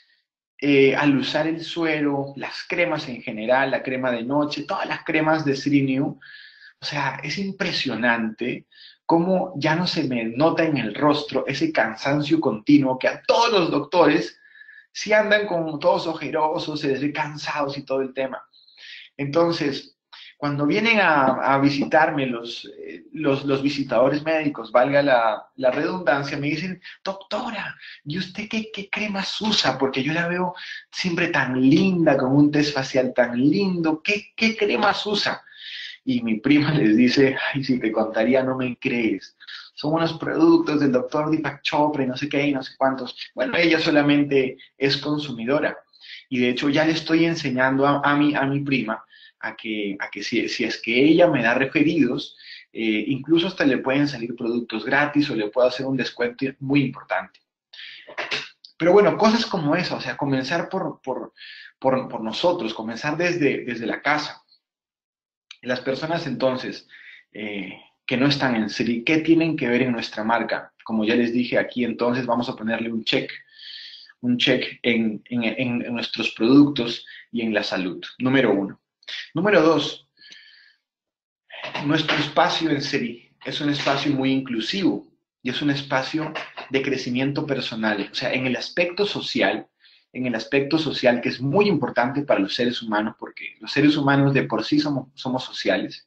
eh, al usar el suero, las cremas en general, la crema de noche, todas las cremas de Sriniu, o sea, es impresionante cómo ya no se me nota en el rostro ese cansancio continuo que a todos los doctores si andan con todos ojerosos, se les ve cansados y todo el tema. Entonces, cuando vienen a, a visitarme los, eh, los, los, visitadores médicos, valga la, la, redundancia, me dicen, doctora, ¿y usted qué, qué cremas usa? Porque yo la veo siempre tan linda, con un test facial tan lindo, ¿qué, qué cremas usa? Y mi prima les dice, ay, si te contaría no me crees. Son unos productos del doctor Deepak Chopra y no sé qué y no sé cuántos. Bueno, ella solamente es consumidora. Y de hecho ya le estoy enseñando a, a, mi, a mi prima a que, a que si, si es que ella me da referidos, eh, incluso hasta le pueden salir productos gratis o le puedo hacer un descuento muy importante. Pero bueno, cosas como esa, o sea, comenzar por, por, por, por nosotros, comenzar desde, desde la casa. Las personas entonces eh, que no están en Sri, ¿qué tienen que ver en nuestra marca? Como ya les dije aquí, entonces vamos a ponerle un check, un check en, en, en nuestros productos y en la salud. Número uno. Número dos, nuestro espacio en Sri es un espacio muy inclusivo y es un espacio de crecimiento personal. O sea, en el aspecto social, en el aspecto social que es muy importante para los seres humanos, porque los seres humanos de por sí somos, somos sociales,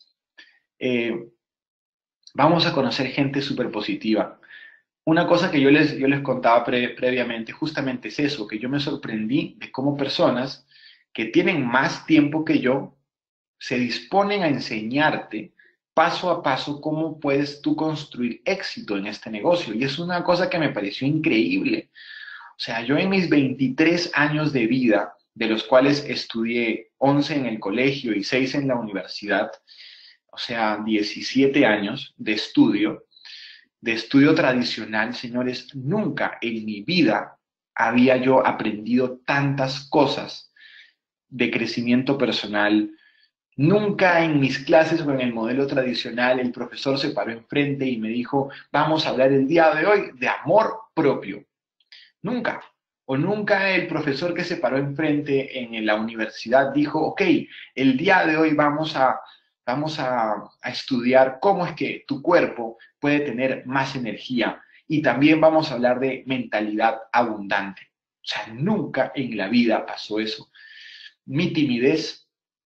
eh, vamos a conocer gente súper positiva. Una cosa que yo les, yo les contaba pre, previamente justamente es eso, que yo me sorprendí de cómo personas que tienen más tiempo que yo se disponen a enseñarte paso a paso cómo puedes tú construir éxito en este negocio. Y es una cosa que me pareció increíble. O sea, yo en mis veintitrés años de vida, de los cuales estudié once en el colegio y seis en la universidad, o sea, diecisiete años de estudio, de estudio tradicional, señores, nunca en mi vida había yo aprendido tantas cosas de crecimiento personal. Nunca en mis clases o en el modelo tradicional el profesor se paró enfrente y me dijo, vamos a hablar el día de hoy de amor propio. Nunca. O nunca el profesor que se paró enfrente en la universidad dijo, ok, el día de hoy vamos a, vamos a, a estudiar cómo es que tu cuerpo puede tener más energía y también vamos a hablar de mentalidad abundante. O sea, nunca en la vida pasó eso. Mi timidez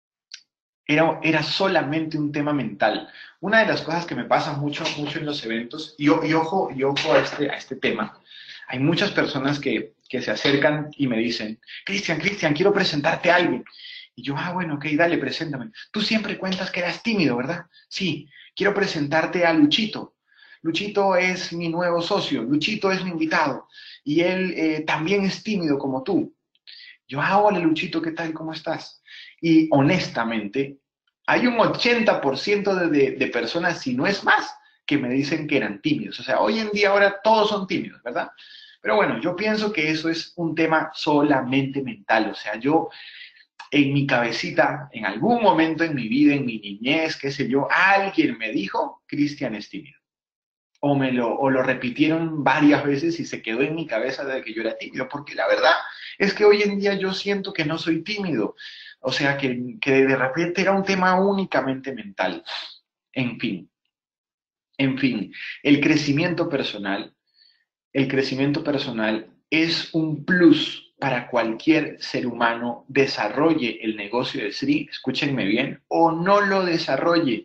era, era solamente un tema mental. Una de las cosas que me pasa mucho, mucho en los eventos, y, y ojo, y ojo a, este, a este tema, hay muchas personas que, que se acercan y me dicen, Cristian, Cristian, quiero presentarte a alguien. Y yo, ah, bueno, ok, dale, preséntame. Tú siempre cuentas que eras tímido, ¿verdad? Sí, quiero presentarte a Luchito. Luchito es mi nuevo socio, Luchito es mi invitado y él eh, también es tímido como tú. Yo, ah, hola Luchito, ¿qué tal? ¿Cómo estás? Y honestamente, hay un ochenta por ciento de, de, de personas, si no es más, que me dicen que eran tímidos. O sea, hoy en día ahora todos son tímidos, ¿verdad? Pero bueno, yo pienso que eso es un tema solamente mental. O sea, yo en mi cabecita, en algún momento en mi vida, en mi niñez, qué sé yo, alguien me dijo, Cristian es tímido. O, me lo, o lo repitieron varias veces y se quedó en mi cabeza de que yo era tímido, porque la verdad es que hoy en día yo siento que no soy tímido. O sea, que, que de repente era un tema únicamente mental. En fin, en fin, el crecimiento personal, el crecimiento personal es un plus para cualquier ser humano desarrolle el negocio de Sri, escúchenme bien, o no lo desarrolle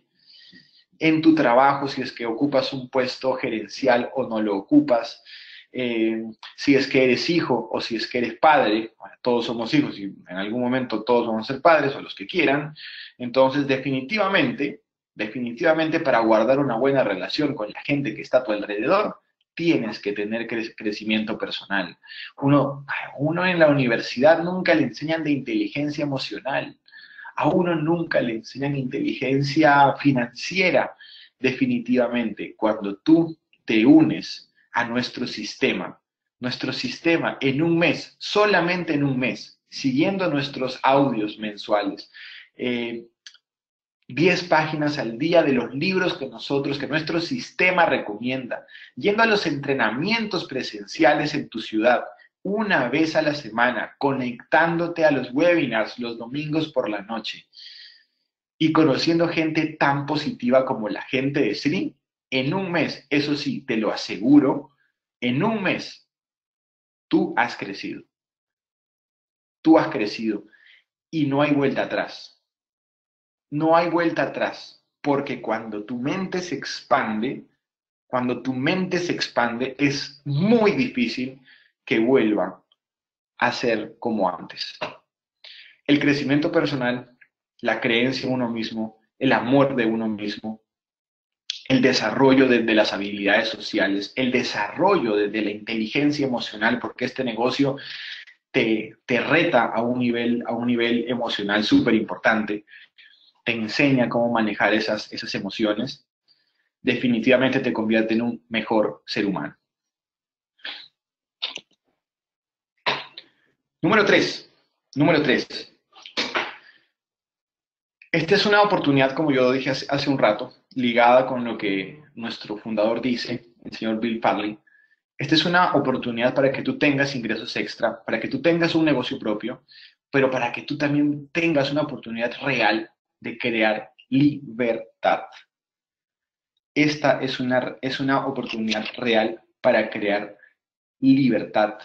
en tu trabajo, si es que ocupas un puesto gerencial o no lo ocupas, eh, si es que eres hijo o si es que eres padre, bueno, todos somos hijos y en algún momento todos vamos a ser padres o los que quieran, entonces definitivamente, definitivamente para guardar una buena relación con la gente que está a tu alrededor, tienes que tener cre crecimiento personal. Uno, uno en la universidad nunca le enseñan de inteligencia emocional. A uno nunca le enseñan inteligencia financiera. Definitivamente, cuando tú te unes a nuestro sistema, nuestro sistema en un mes, solamente en un mes, siguiendo nuestros audios mensuales, eh, diez páginas al día de los libros que nosotros, que nuestro sistema recomienda, yendo a los entrenamientos presenciales en tu ciudad, una vez a la semana, conectándote a los webinars los domingos por la noche y conociendo gente tan positiva como la gente de Sri, en un mes, eso sí, te lo aseguro, en un mes tú has crecido, tú has crecido y no hay vuelta atrás, no hay vuelta atrás, porque cuando tu mente se expande, cuando tu mente se expande, es muy difícil que vuelva a ser como antes. El crecimiento personal, la creencia en uno mismo, el amor de uno mismo, el desarrollo de, de las habilidades sociales, el desarrollo de, de la inteligencia emocional, porque este negocio te, te reta a un nivel, a un nivel emocional súper importante, te enseña cómo manejar esas, esas emociones, definitivamente te convierte en un mejor ser humano. Número tres, número tres. Esta es una oportunidad, como yo dije hace, hace un rato, ligada con lo que nuestro fundador dice, el señor Bill Farley. Esta es una oportunidad para que tú tengas ingresos extra, para que tú tengas un negocio propio, pero para que tú también tengas una oportunidad real de crear libertad. Esta es una, es una oportunidad real para crear libertad.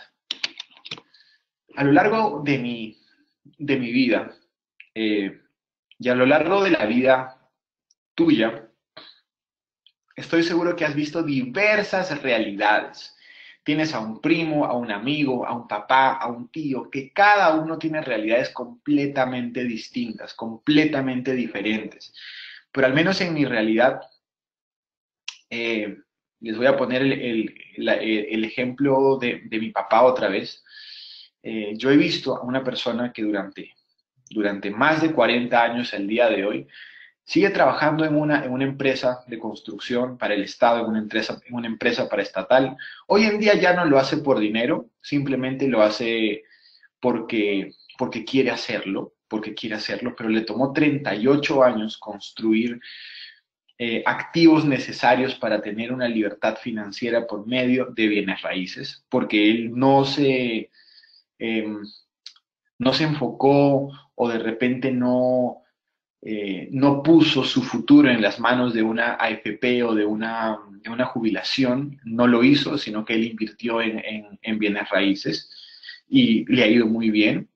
A lo largo de mi, de mi vida, eh, y a lo largo de la vida tuya, estoy seguro que has visto diversas realidades. Tienes a un primo, a un amigo, a un papá, a un tío, que cada uno tiene realidades completamente distintas, completamente diferentes. Pero al menos en mi realidad, eh, les voy a poner el, el, la, el ejemplo de, de, mi papá otra vez. Eh, yo he visto a una persona que durante, durante más de cuarenta años al día de hoy sigue trabajando en una, en una empresa de construcción para el Estado, en una, empresa, en una empresa para estatal. Hoy en día ya no lo hace por dinero, simplemente lo hace porque, porque quiere hacerlo, porque quiere hacerlo, pero le tomó treinta y ocho años construir eh, activos necesarios para tener una libertad financiera por medio de bienes raíces, porque él no se, eh, no se enfocó o de repente no eh, no puso su futuro en las manos de una A F P o de una, de una jubilación, no lo hizo, sino que él invirtió en, en, en bienes raíces y le ha ido muy bien.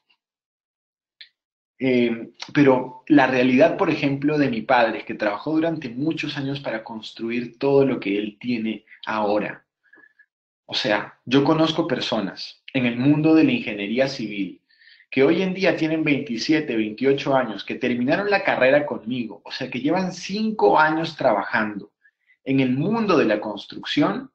Eh, pero la realidad, por ejemplo, de mi padre, que trabajó durante muchos años para construir todo lo que él tiene ahora. O sea, yo conozco personas en el mundo de la ingeniería civil que hoy en día tienen veintisiete, veintiocho años, que terminaron la carrera conmigo, o sea, que llevan cinco años trabajando en el mundo de la construcción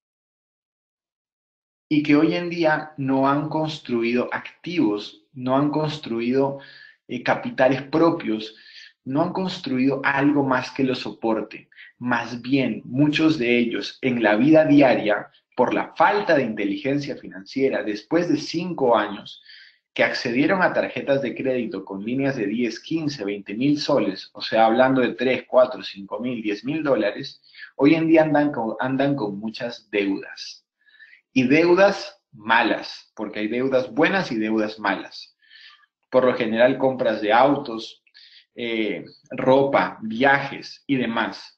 y que hoy en día no han construido activos, no han construido eh, capitales propios, no han construido algo más que lo soporte. Más bien, muchos de ellos en la vida diaria, por la falta de inteligencia financiera, después de cinco años, que accedieron a tarjetas de crédito con líneas de diez, quince, veinte mil soles, o sea, hablando de tres, cuatro, cinco mil, diez mil dólares, hoy en día andan con, andan con muchas deudas. Y deudas malas, porque hay deudas buenas y deudas malas. Por lo general, compras de autos, eh, ropa, viajes y demás.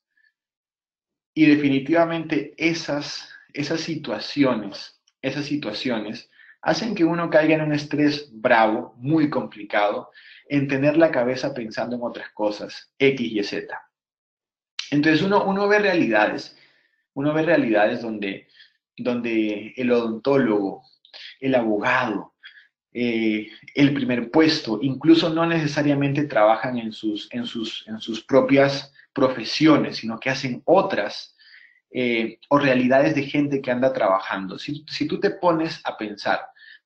Y definitivamente esas, esas situaciones, esas situaciones hacen que uno caiga en un estrés bravo, muy complicado, en tener la cabeza pensando en otras cosas, X y Z. Entonces uno, uno ve realidades, uno ve realidades donde, donde el odontólogo, el abogado, eh, el primer puesto, incluso no necesariamente trabajan en sus, en sus, en sus propias profesiones, sino que hacen otras eh, o realidades de gente que anda trabajando. Si, si tú te pones a pensar,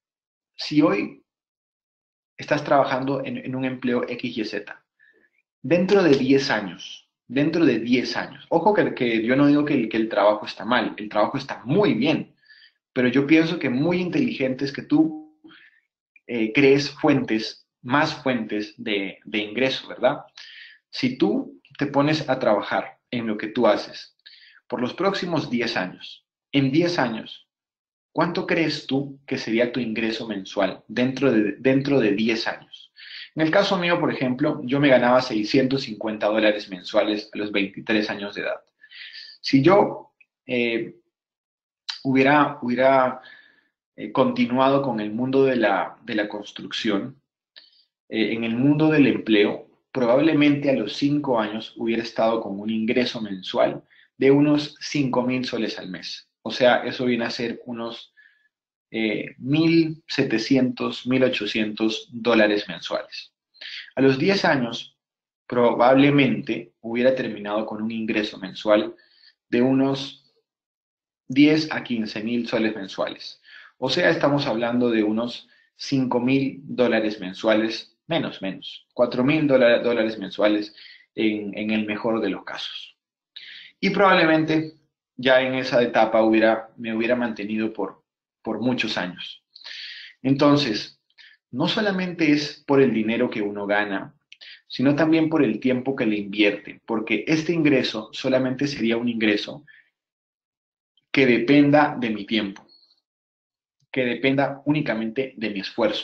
si hoy estás trabajando en, en un empleo X y Z, dentro de diez años, dentro de diez años, ojo que, que yo no digo que el, que el trabajo está mal, el trabajo está muy bien, pero yo pienso que muy inteligente es que tú eh, crees fuentes, más fuentes de, de ingreso, ¿verdad? Si tú te pones a trabajar en lo que tú haces por los próximos diez años, en diez años, ¿cuánto crees tú que sería tu ingreso mensual dentro de, dentro de diez años? En el caso mío, por ejemplo, yo me ganaba seiscientos cincuenta dólares mensuales a los veintitrés años de edad. Si yo eh, hubiera, hubiera eh, continuado con el mundo de la, de la construcción, eh, en el mundo del empleo, probablemente a los cinco años hubiera estado con un ingreso mensual de unos cinco mil soles al mes. O sea, eso viene a ser unos eh, mil setecientos, mil ochocientos dólares mensuales. A los diez años, probablemente hubiera terminado con un ingreso mensual de unos diez a quince mil soles mensuales. O sea, estamos hablando de unos cinco mil dólares mensuales, menos, menos, cuatro mil dólares mensuales en, en el mejor de los casos. Y probablemente ya en esa etapa hubiera, me hubiera mantenido por, por muchos años. Entonces, no solamente es por el dinero que uno gana, sino también por el tiempo que le invierte, porque este ingreso solamente sería un ingreso que dependa de mi tiempo, que dependa únicamente de mi esfuerzo.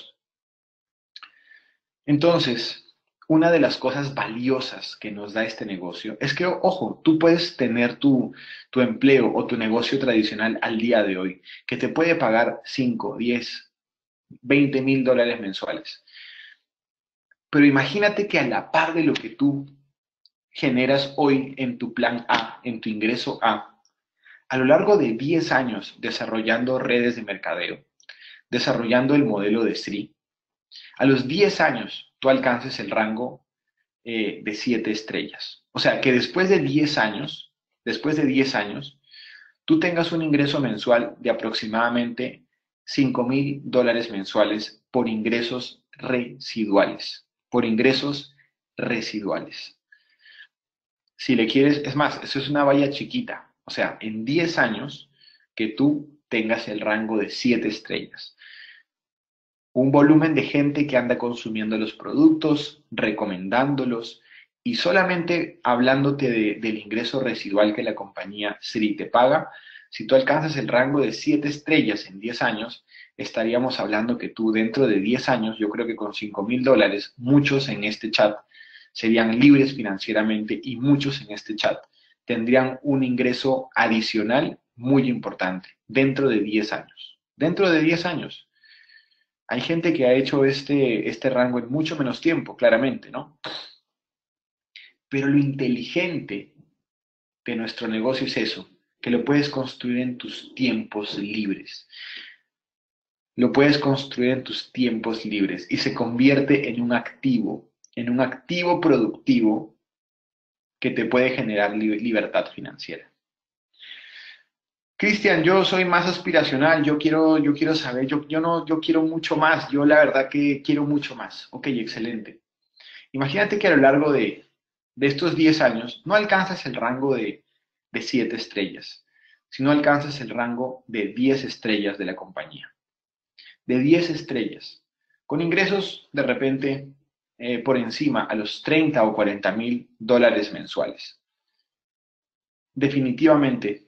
Entonces, una de las cosas valiosas que nos da este negocio es que, ojo, tú puedes tener tu, tu empleo o tu negocio tradicional al día de hoy, que te puede pagar cinco, diez, veinte mil dólares mensuales. Pero imagínate que a la par de lo que tú generas hoy en tu plan A, en tu ingreso A, a lo largo de diez años desarrollando redes de mercadeo, desarrollando el modelo de Sri, a los diez años tú alcances el rango eh, de siete estrellas. O sea, que después de diez años, después de diez años, tú tengas un ingreso mensual de aproximadamente cinco mil dólares mensuales por ingresos residuales, por ingresos residuales. Si le quieres, es más, eso es una valla chiquita. O sea, en diez años que tú tengas el rango de siete estrellas. Un volumen de gente que anda consumiendo los productos, recomendándolos y solamente hablándote de, del ingreso residual que la compañía Sri te paga. Si tú alcanzas el rango de siete estrellas en diez años, estaríamos hablando que tú dentro de diez años, yo creo que con cinco mil dólares, muchos en este chat serían libres financieramente y muchos en este chat tendrían un ingreso adicional muy importante dentro de diez años. Dentro de diez años. Hay gente que ha hecho este, este rango en mucho menos tiempo, claramente, ¿no? Pero lo inteligente de nuestro negocio es eso, que lo puedes construir en tus tiempos libres. lo puedes construir en tus tiempos libres y se convierte en un activo, en un activo productivo que te puede generar li- libertad financiera. Cristian, yo soy más aspiracional, yo quiero, yo quiero saber, yo, yo no, yo quiero mucho más, yo la verdad que quiero mucho más. Ok, excelente. Imagínate que a lo largo de, de estos diez años no alcanzas el rango de, de siete estrellas, sino alcanzas el rango de diez estrellas de la compañía. De diez estrellas, con ingresos de repente eh, por encima a los treinta o cuarenta mil dólares mensuales. Definitivamente,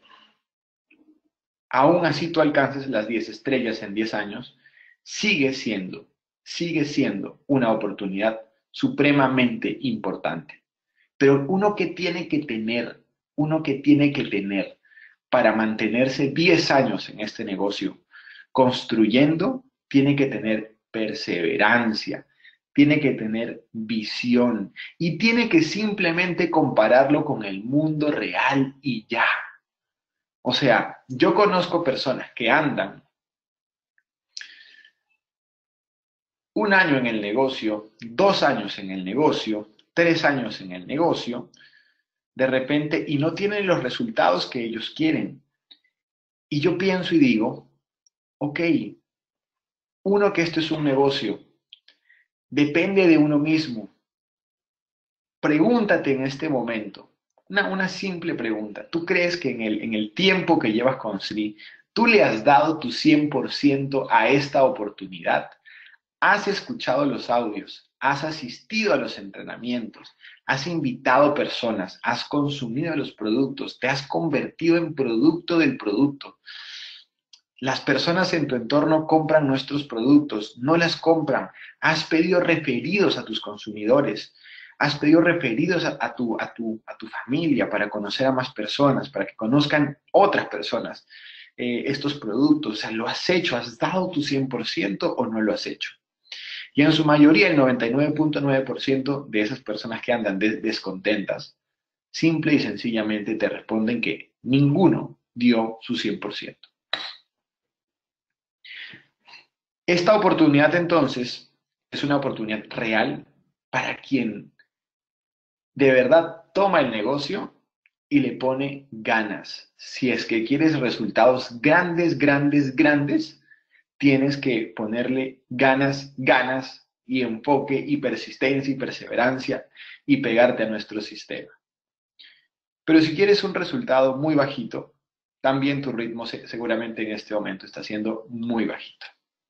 aún así tú alcances las diez estrellas en diez años, sigue siendo, sigue siendo una oportunidad supremamente importante. Pero uno que tiene que tener, uno que tiene que tener para mantenerse diez años en este negocio construyendo, tiene que tener perseverancia, tiene que tener visión y tiene que simplemente compararlo con el mundo real y ya. O sea, yo conozco personas que andan un año en el negocio, dos años en el negocio, tres años en el negocio, de repente, y no tienen los resultados que ellos quieren. Y yo pienso y digo, ok, uno, que esto es un negocio, depende de uno mismo. Pregúntate en este momento, una, una simple pregunta. ¿Tú crees que en el, en el tiempo que llevas con Sri, tú le has dado tu cien por ciento a esta oportunidad? ¿Has escuchado los audios? ¿Has asistido a los entrenamientos? ¿Has invitado personas? ¿Has consumido los productos? ¿Te has convertido en producto del producto? Las personas en tu entorno compran nuestros productos, no las compran. Has pedido referidos a tus consumidores. Has pedido referidos a, a, tu, a, tu, a tu familia para conocer a más personas, para que conozcan otras personas eh, estos productos. O sea, ¿lo has hecho? ¿Has dado tu cien por ciento o no lo has hecho? Y en su mayoría, el noventa y nueve punto nueve por ciento de esas personas que andan des descontentas, simple y sencillamente te responden que ninguno dio su cien por ciento. Esta oportunidad entonces es una oportunidad real para quien de verdad toma el negocio y le pone ganas. Si es que quieres resultados grandes, grandes, grandes, tienes que ponerle ganas, ganas y enfoque y persistencia y perseverancia y pegarte a nuestro sistema. Pero si quieres un resultado muy bajito, también tu ritmo seguramente en este momento está siendo muy bajito.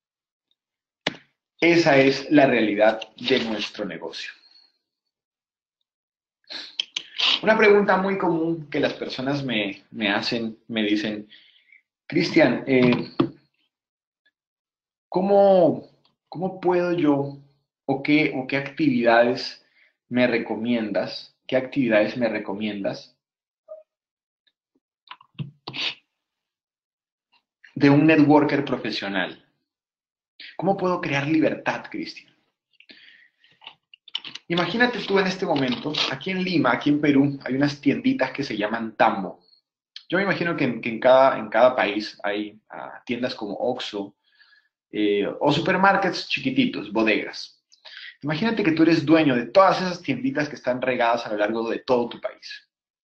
Esa es la realidad de nuestro negocio. Una pregunta muy común que las personas me, me hacen, me dicen, Cristian, eh, ¿cómo, ¿cómo puedo yo o qué, o qué actividades me recomiendas? ¿Qué actividades me recomiendas de un networker profesional? ¿Cómo puedo crear libertad, Cristian? Imagínate tú en este momento, aquí en Lima, aquí en Perú, hay unas tienditas que se llaman Tambo. Yo me imagino que en, que en, cada, en cada país hay uh, tiendas como Oxxo eh, o supermarkets chiquititos, bodegas. Imagínate que tú eres dueño de todas esas tienditas que están regadas a lo largo de todo tu país.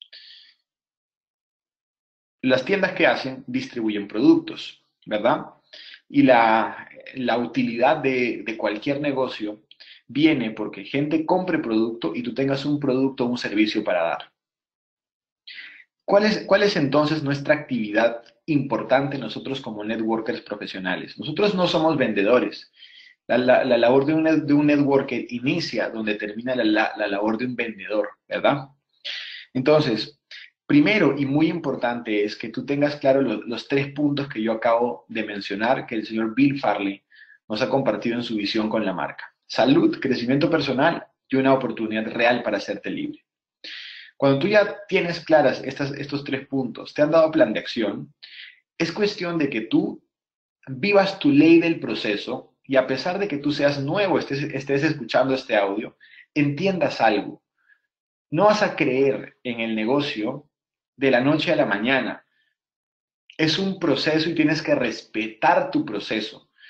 Las tiendas que hacen distribuyen productos, ¿verdad? Y la, la utilidad de, de cualquier negocio viene porque gente compre producto y tú tengas un producto o un servicio para dar. ¿Cuál es, ¿Cuál es entonces nuestra actividad importante nosotros como networkers profesionales? Nosotros no somos vendedores. La, la, la labor de un, de un networker inicia donde termina la, la, la labor de un vendedor, ¿verdad? Entonces, primero y muy importante es que tú tengas claro los, los tres puntos que yo acabo de mencionar, que el señor Bill Farley nos ha compartido en su visión con la marca. Salud, crecimiento personal y una oportunidad real para hacerte libre. Cuando tú ya tienes claras estas, estos tres puntos, te han dado plan de acción, es cuestión de que tú vivas tu ley del proceso y a pesar de que tú seas nuevo, estés, estés escuchando este audio, entiendas algo. No vas a creer en el negocio de la noche a la mañana. Es un proceso y tienes que respetar tu proceso.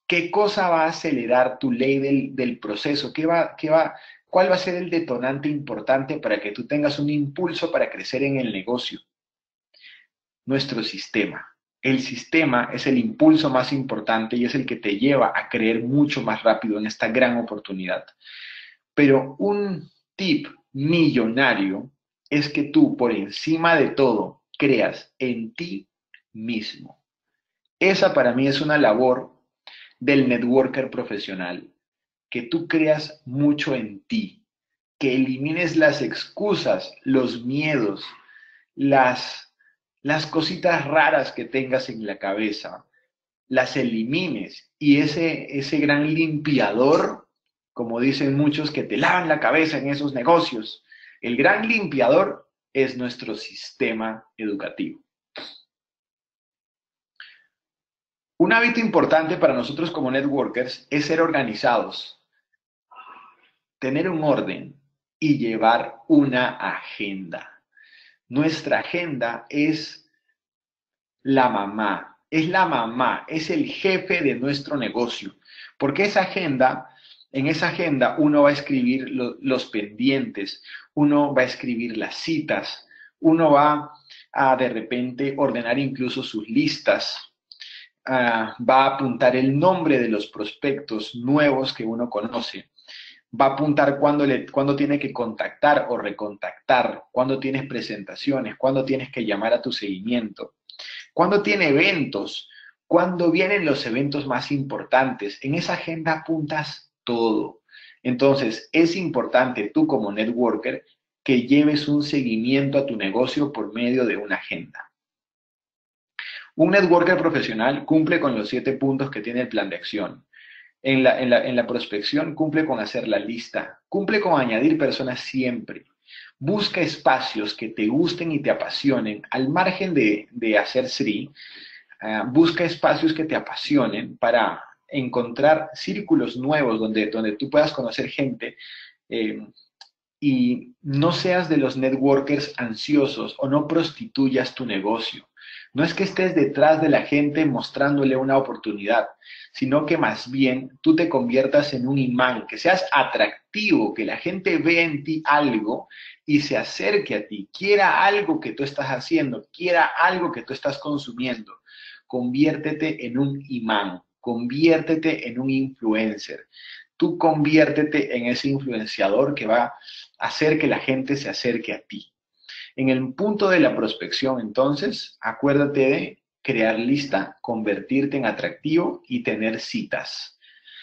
¿Qué cosa va a acelerar tu ley del, del proceso? ¿Qué va, qué va, ¿Cuál va a ser el detonante importante para que tú tengas un impulso para crecer en el negocio? Nuestro sistema. El sistema es el impulso más importante y es el que te lleva a creer mucho más rápido en esta gran oportunidad. Pero un tip millonario es que tú, por encima de todo, creas en ti mismo. Esa para mí es una labor del networker profesional, que tú creas mucho en ti, que elimines las excusas, los miedos, las, las cositas raras que tengas en la cabeza, las elimines y ese, ese gran limpiador, como dicen muchos que te lavan la cabeza en esos negocios, el gran limpiador es nuestro sistema educativo. Un hábito importante para nosotros como networkers es ser organizados, tener un orden y llevar una agenda. Nuestra agenda es la mamá, es la mamá, es el jefe de nuestro negocio. Porque esa agenda, en esa agenda uno va a escribir lo, los pendientes, uno va a escribir las citas, uno va a de repente ordenar incluso sus listas. Uh, va a apuntar el nombre de los prospectos nuevos que uno conoce, va a apuntar cuándo, le, cuándo tiene que contactar o recontactar, cuándo tienes presentaciones, cuándo tienes que llamar a tu seguimiento, cuándo tiene eventos, cuándo vienen los eventos más importantes. En esa agenda apuntas todo. Entonces, es importante tú como networker que lleves un seguimiento a tu negocio por medio de una agenda. Un networker profesional cumple con los siete puntos que tiene el plan de acción. En la, en, la, en la prospección cumple con hacer la lista, cumple con añadir personas siempre. Busca espacios que te gusten y te apasionen. Al margen de, de hacer S R I, uh, busca espacios que te apasionen para encontrar círculos nuevos donde, donde tú puedas conocer gente eh, y no seas de los networkers ansiosos o no prostituyas tu negocio. No es que estés detrás de la gente mostrándole una oportunidad, sino que más bien tú te conviertas en un imán, que seas atractivo, que la gente vea en ti algo y se acerque a ti, quiera algo que tú estás haciendo, quiera algo que tú estás consumiendo. Conviértete en un imán, conviértete en un influencer. Tú conviértete en ese influenciador que va a hacer que la gente se acerque a ti. En el punto de la prospección, entonces, acuérdate de crear lista, convertirte en atractivo y tener citas.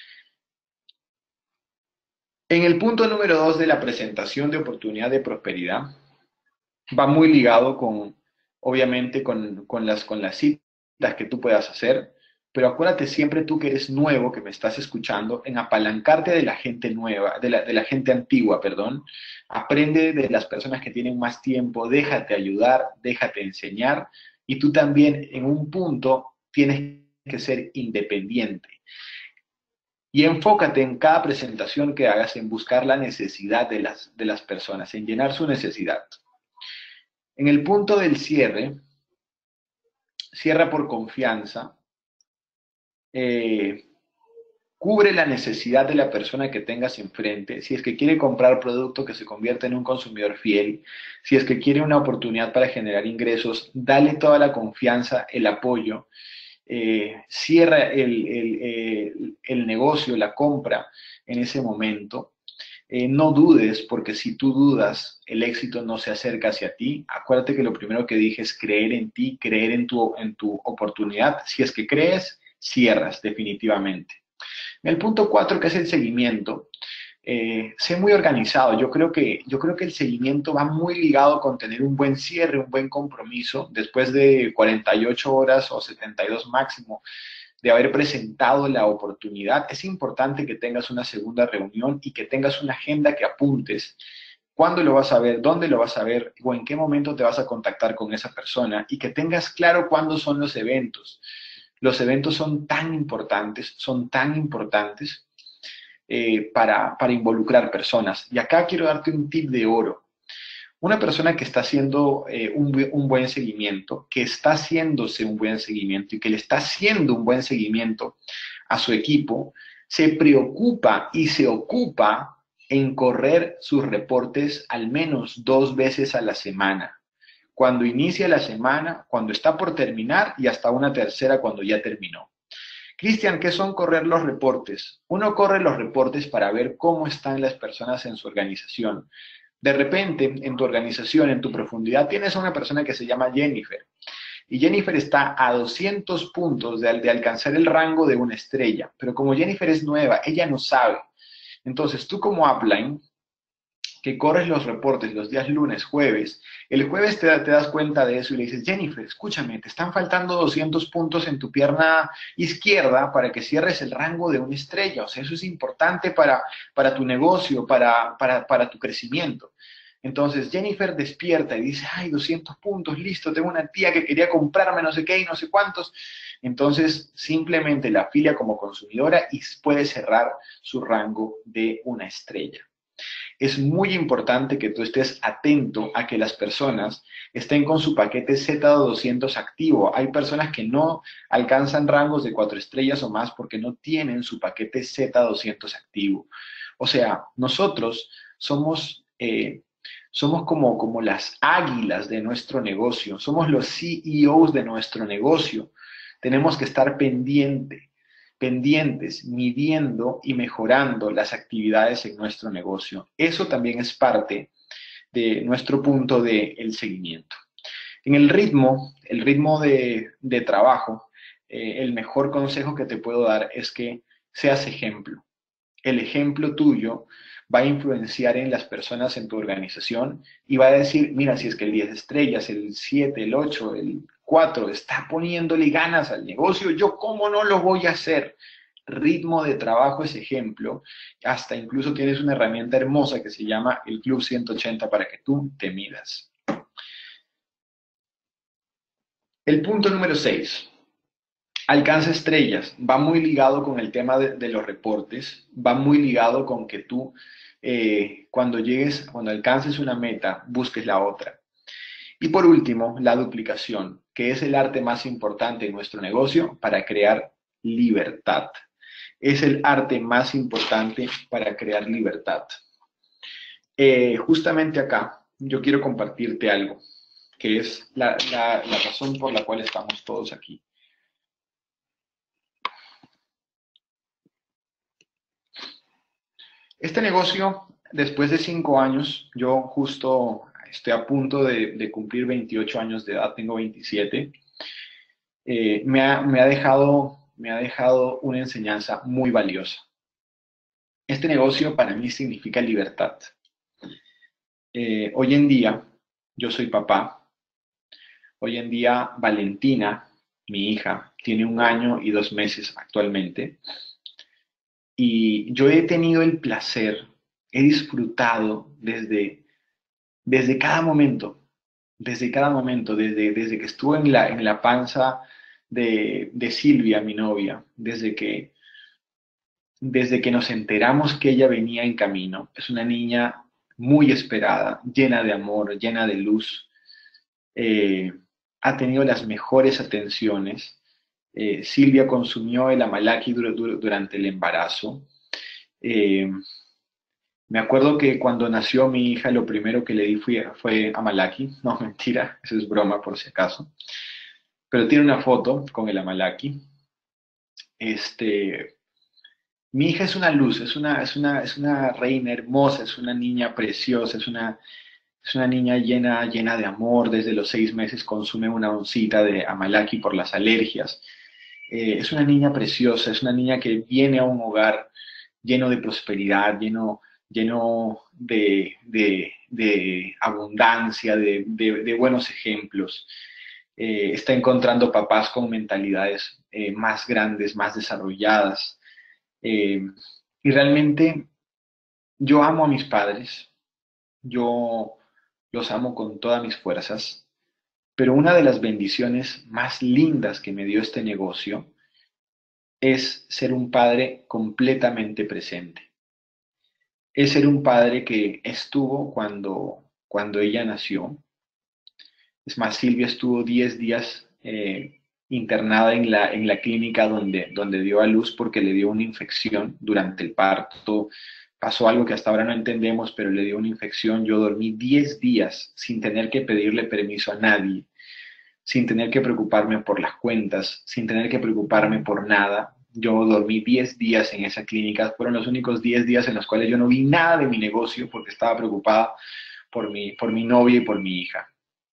En el punto número dos de la presentación de oportunidad de prosperidad, va muy ligado con, obviamente, con, con, las, con las citas que tú puedas hacer, pero acuérdate siempre tú que eres nuevo, que me estás escuchando, en apalancarte de la gente nueva, de la, de la gente antigua, perdón. Aprende de las personas que tienen más tiempo, déjate ayudar, déjate enseñar, y tú también en un punto tienes que ser independiente. Y enfócate en cada presentación que hagas en buscar la necesidad de las, de las personas, en llenar su necesidad. En el punto del cierre, cierra por confianza. Eh, cubre la necesidad de la persona que tengas enfrente. Si es que quiere comprar producto, que se convierta en un consumidor fiel. Si es que quiere una oportunidad para generar ingresos, dale toda la confianza, el apoyo. Eh, cierra el, el, el, el negocio, la compra en ese momento. Eh, no dudes, porque si tú dudas, el éxito no se acerca hacia ti. Acuérdate que lo primero que dije es creer en ti, creer en tu, en tu oportunidad. Si es que crees, cierras definitivamente. En el punto cuatro, que es el seguimiento, eh, sé muy organizado. Yo creo, que, yo creo que el seguimiento va muy ligado con tener un buen cierre, un buen compromiso. Después de cuarenta y ocho horas o setenta y dos máximo de haber presentado la oportunidad, es importante que tengas una segunda reunión y que tengas una agenda que apuntes. ¿Cuándo lo vas a ver? ¿Dónde lo vas a ver? ¿O en qué momento te vas a contactar con esa persona? Y que tengas claro cuándo son los eventos. Los eventos son tan importantes, son tan importantes eh, para, para involucrar personas. Y acá quiero darte un tip de oro. Una persona que está haciendo eh, un, un buen seguimiento, que está haciéndose un buen seguimiento y que le está haciendo un buen seguimiento a su equipo, se preocupa y se ocupa en correr sus reportes al menos dos veces a la semana. Cuando inicia la semana, cuando está por terminar y hasta una tercera cuando ya terminó. Cristian, ¿qué son correr los reportes? Uno corre los reportes para ver cómo están las personas en su organización. De repente, en tu organización, en tu profundidad, tienes a una persona que se llama Jennifer. Y Jennifer está a doscientos puntos de, de alcanzar el rango de una estrella. Pero como Jennifer es nueva, ella no sabe. Entonces, tú como upline, que corres los reportes los días lunes, jueves, el jueves te, te das cuenta de eso y le dices, Jennifer, escúchame, te están faltando doscientos puntos en tu pierna izquierda para que cierres el rango de una estrella. O sea, eso es importante para, para tu negocio, para, para, para tu crecimiento. Entonces Jennifer despierta y dice, ay, doscientos puntos, listo, tengo una tía que quería comprarme no sé qué y no sé cuántos. Entonces simplemente la afilia como consumidora y puede cerrar su rango de una estrella. Es muy importante que tú estés atento a que las personas estén con su paquete Z doscientos activo. Hay personas que no alcanzan rangos de cuatro estrellas o más porque no tienen su paquete Z doscientos activo. O sea, nosotros somos, eh, somos como, como las águilas de nuestro negocio. Somos los C E Os de nuestro negocio. Tenemos que estar pendientes pendientes, midiendo y mejorando las actividades en nuestro negocio. Eso también es parte de nuestro punto de el seguimiento. En el ritmo, el ritmo de, de trabajo, eh, el mejor consejo que te puedo dar es que seas ejemplo. El ejemplo tuyo va a influenciar en las personas en tu organización y va a decir, mira, si es que el diez estrellas, el siete, el ocho, el cuatro está poniéndole ganas al negocio, yo cómo no lo voy a hacer. Ritmo de trabajo es ejemplo, hasta incluso tienes una herramienta hermosa que se llama el Club ciento ochenta para que tú te midas. El punto número seis. Alcanza estrellas, va muy ligado con el tema de, de los reportes, va muy ligado con que tú eh, cuando llegues, cuando alcances una meta, busques la otra. Y por último, la duplicación, que es el arte más importante en nuestro negocio para crear libertad. Es el arte más importante para crear libertad. Eh, justamente acá, yo quiero compartirte algo, que es la, la, la razón por la cual estamos todos aquí. Este negocio, después de cinco años, yo justo estoy a punto de, de cumplir veintiocho años de edad, tengo veintisiete, eh, me, ha, me, ha dejado, me ha dejado una enseñanza muy valiosa. Este negocio para mí significa libertad. Eh, hoy en día, yo soy papá. Hoy en día, Valentina, mi hija, tiene un año y dos meses actualmente. Y yo he tenido el placer, he disfrutado desde, desde cada momento, desde cada momento, desde, desde que estuve en la, en la panza de, de Silvia, mi novia, desde que, desde que nos enteramos que ella venía en camino. Es una niña muy esperada, llena de amor, llena de luz. Eh, ha tenido las mejores atenciones. Eh, Silvia consumió el amalaki dur dur durante el embarazo. Eh, me acuerdo que cuando nació mi hija, lo primero que le di fue, fue amalaki. No, mentira, eso es broma por si acaso. Pero tiene una foto con el amalaki. Este, mi hija es una luz, es una, es una, es una reina hermosa, es una niña preciosa, es una, es una niña llena, llena de amor. Desde los seis meses consume una oncita de amalaki por las alergias. Eh, es una niña preciosa, es una niña que viene a un hogar lleno de prosperidad, lleno, lleno de, de, de abundancia, de, de, de, buenos ejemplos. Eh, está encontrando papás con mentalidades eh, más grandes, más desarrolladas. Eh, y realmente yo amo a mis padres, yo los amo con todas mis fuerzas, pero una de las bendiciones más lindas que me dio este negocio es ser un padre completamente presente. Es ser un padre que estuvo cuando, cuando ella nació. Es más, Silvia estuvo diez días eh, internada en la, en la clínica donde, donde dio a luz porque le dio una infección durante el parto. Pasó algo que hasta ahora no entendemos, pero le dio una infección. Yo dormí diez días sin tener que pedirle permiso a nadie, sin tener que preocuparme por las cuentas, sin tener que preocuparme por nada. Yo dormí diez días en esa clínica. Fueron los únicos diez días en los cuales yo no vi nada de mi negocio porque estaba preocupada por mi, por mi novia y por mi hija.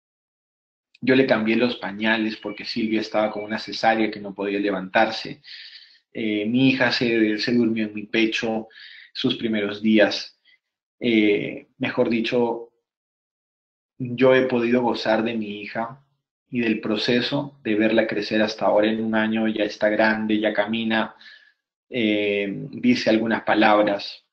Yo le cambié los pañales porque Silvia estaba con una cesárea que no podía levantarse. Eh, mi hija se, se durmió en mi pecho sus primeros días. Eh, mejor dicho, yo he podido gozar de mi hija y del proceso de verla crecer hasta ahora. En un año ya está grande, ya camina, eh, dice algunas palabras.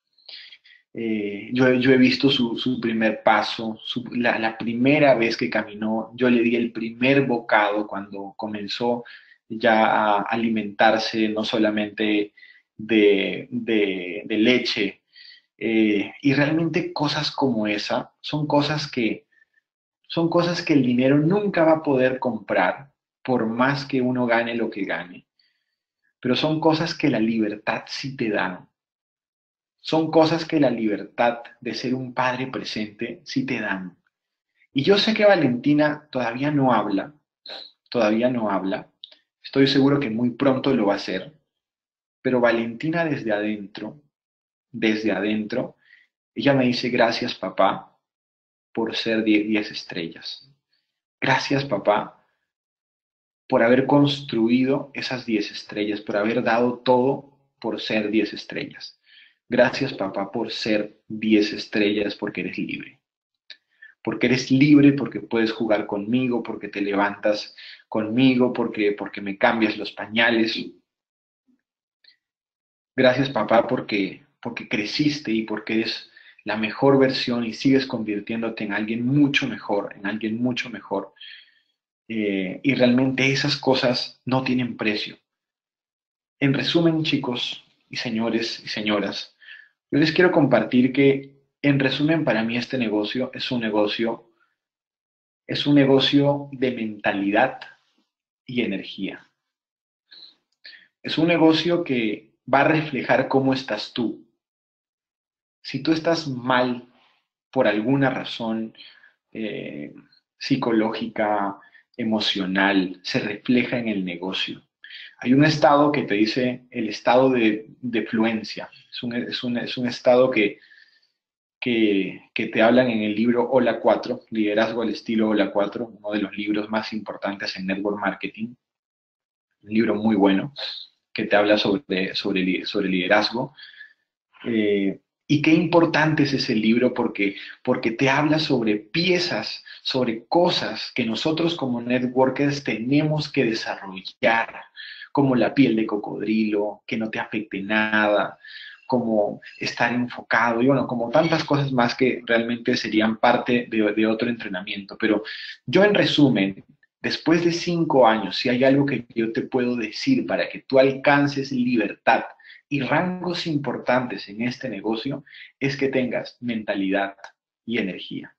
Eh, yo, yo, he visto su, su primer paso, su, la, la, primera vez que caminó. Yo le di el primer bocado cuando comenzó ya a alimentarse, no solamente de, de, de leche. Eh, y realmente cosas como esa son cosas que son cosas que el dinero nunca va a poder comprar, por más que uno gane lo que gane. Pero son cosas que la libertad sí te da. Son cosas que la libertad de ser un padre presente sí te dan. Y yo sé que Valentina todavía no habla, todavía no habla. Estoy seguro que muy pronto lo va a hacer. Pero Valentina desde adentro, desde adentro, ella me dice gracias papá por ser diez estrellas. Gracias papá por haber construido esas diez estrellas, por haber dado todo por ser diez estrellas. Gracias, papá, por ser diez estrellas, porque eres libre. Porque eres libre, porque puedes jugar conmigo, porque te levantas conmigo, porque, porque me cambias los pañales. Gracias, papá, porque, porque creciste y porque eres la mejor versión y sigues convirtiéndote en alguien mucho mejor, en alguien mucho mejor. Eh, y realmente esas cosas no tienen precio. En resumen, chicos y señores y señoras, yo les quiero compartir que, en resumen, para mí este negocio es un negocio, es un negocio de mentalidad y energía. Es un negocio que va a reflejar cómo estás tú. Si tú estás mal por alguna razón eh, psicológica, emocional, se refleja en el negocio. Hay un estado que te dice el estado de, de fluencia. Es un, es un, es un estado que, que, que, te hablan en el libro Hola cuatro, Liderazgo al estilo Hola cuatro, uno de los libros más importantes en Network Marketing. Un libro muy bueno que te habla sobre, sobre, sobre liderazgo. Eh, y qué importante es ese libro porque, porque te habla sobre piezas, sobre cosas que nosotros como networkers tenemos que desarrollar, como la piel de cocodrilo, que no te afecte nada, como estar enfocado y bueno, como tantas cosas más que realmente serían parte de, de otro entrenamiento. Pero yo en resumen, después de cinco años, si hay algo que yo te puedo decir para que tú alcances libertad y rangos importantes en este negocio, es que tengas mentalidad y energía.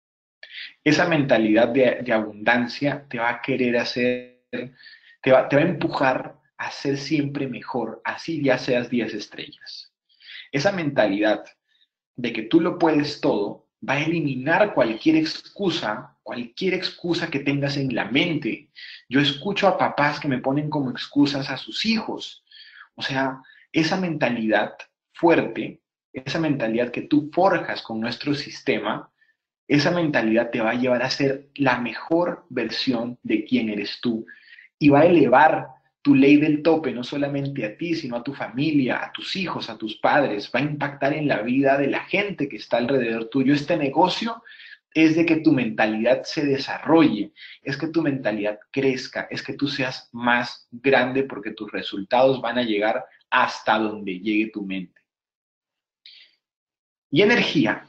Esa mentalidad de, de abundancia te va a querer hacer, te va, te va a empujar a ser siempre mejor, así ya seas diez estrellas. Esa mentalidad de que tú lo puedes todo va a eliminar cualquier excusa, cualquier excusa que tengas en la mente. Yo escucho a papás que me ponen como excusas a sus hijos. O sea, esa mentalidad fuerte, esa mentalidad que tú forjas con nuestro sistema, esa mentalidad te va a llevar a ser la mejor versión de quién eres tú y va a elevar tu ley del tope no solamente a ti, sino a tu familia, a tus hijos, a tus padres. Va a impactar en la vida de la gente que está alrededor tuyo. Este negocio es de que tu mentalidad se desarrolle, es que tu mentalidad crezca, es que tú seas más grande porque tus resultados van a llegar hasta donde llegue tu mente. Y energía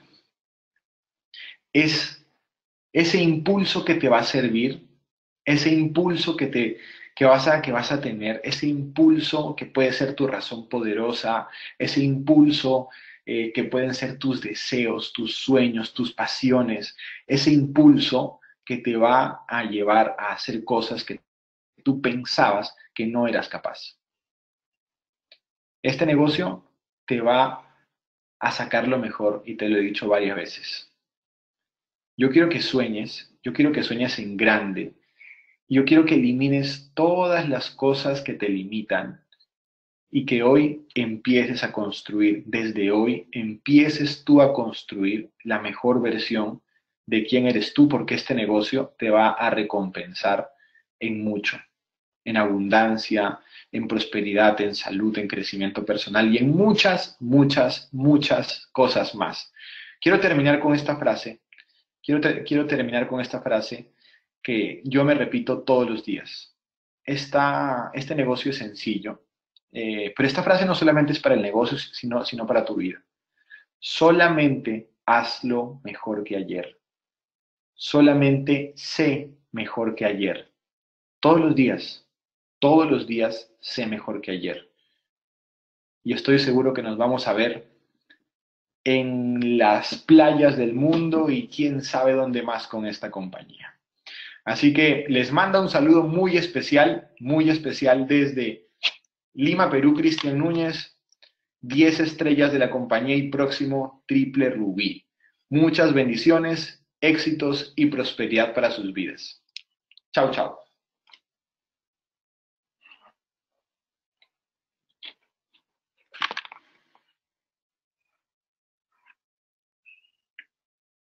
es ese impulso que te va a servir, ese impulso que, te, que, vas a, que vas a tener, ese impulso que puede ser tu razón poderosa, ese impulso eh, que pueden ser tus deseos, tus sueños, tus pasiones, ese impulso que te va a llevar a hacer cosas que tú pensabas que no eras capaz. Este negocio te va a sacar lo mejor y te lo he dicho varias veces. Yo quiero que sueñes, yo quiero que sueñes en grande. Yo quiero que elimines todas las cosas que te limitan y que hoy empieces a construir, desde hoy empieces tú a construir la mejor versión de quién eres tú, porque este negocio te va a recompensar en mucho, en abundancia, en prosperidad, en salud, en crecimiento personal y en muchas, muchas, muchas cosas más. Quiero terminar con esta frase, quiero, te quiero terminar con esta frase que yo me repito todos los días. Esta, este negocio es sencillo, eh, pero esta frase no solamente es para el negocio, sino, sino para tu vida. Solamente hazlo mejor que ayer. Solamente sé mejor que ayer. Todos los días, todos los días sé mejor que ayer. Y estoy seguro que nos vamos a ver en las playas del mundo y quién sabe dónde más con esta compañía. Así que les manda un saludo muy especial, muy especial desde Lima, Perú, Cristian Núñez, diez estrellas de la compañía y próximo triple rubí. Muchas bendiciones, éxitos y prosperidad para sus vidas. Chao, chao.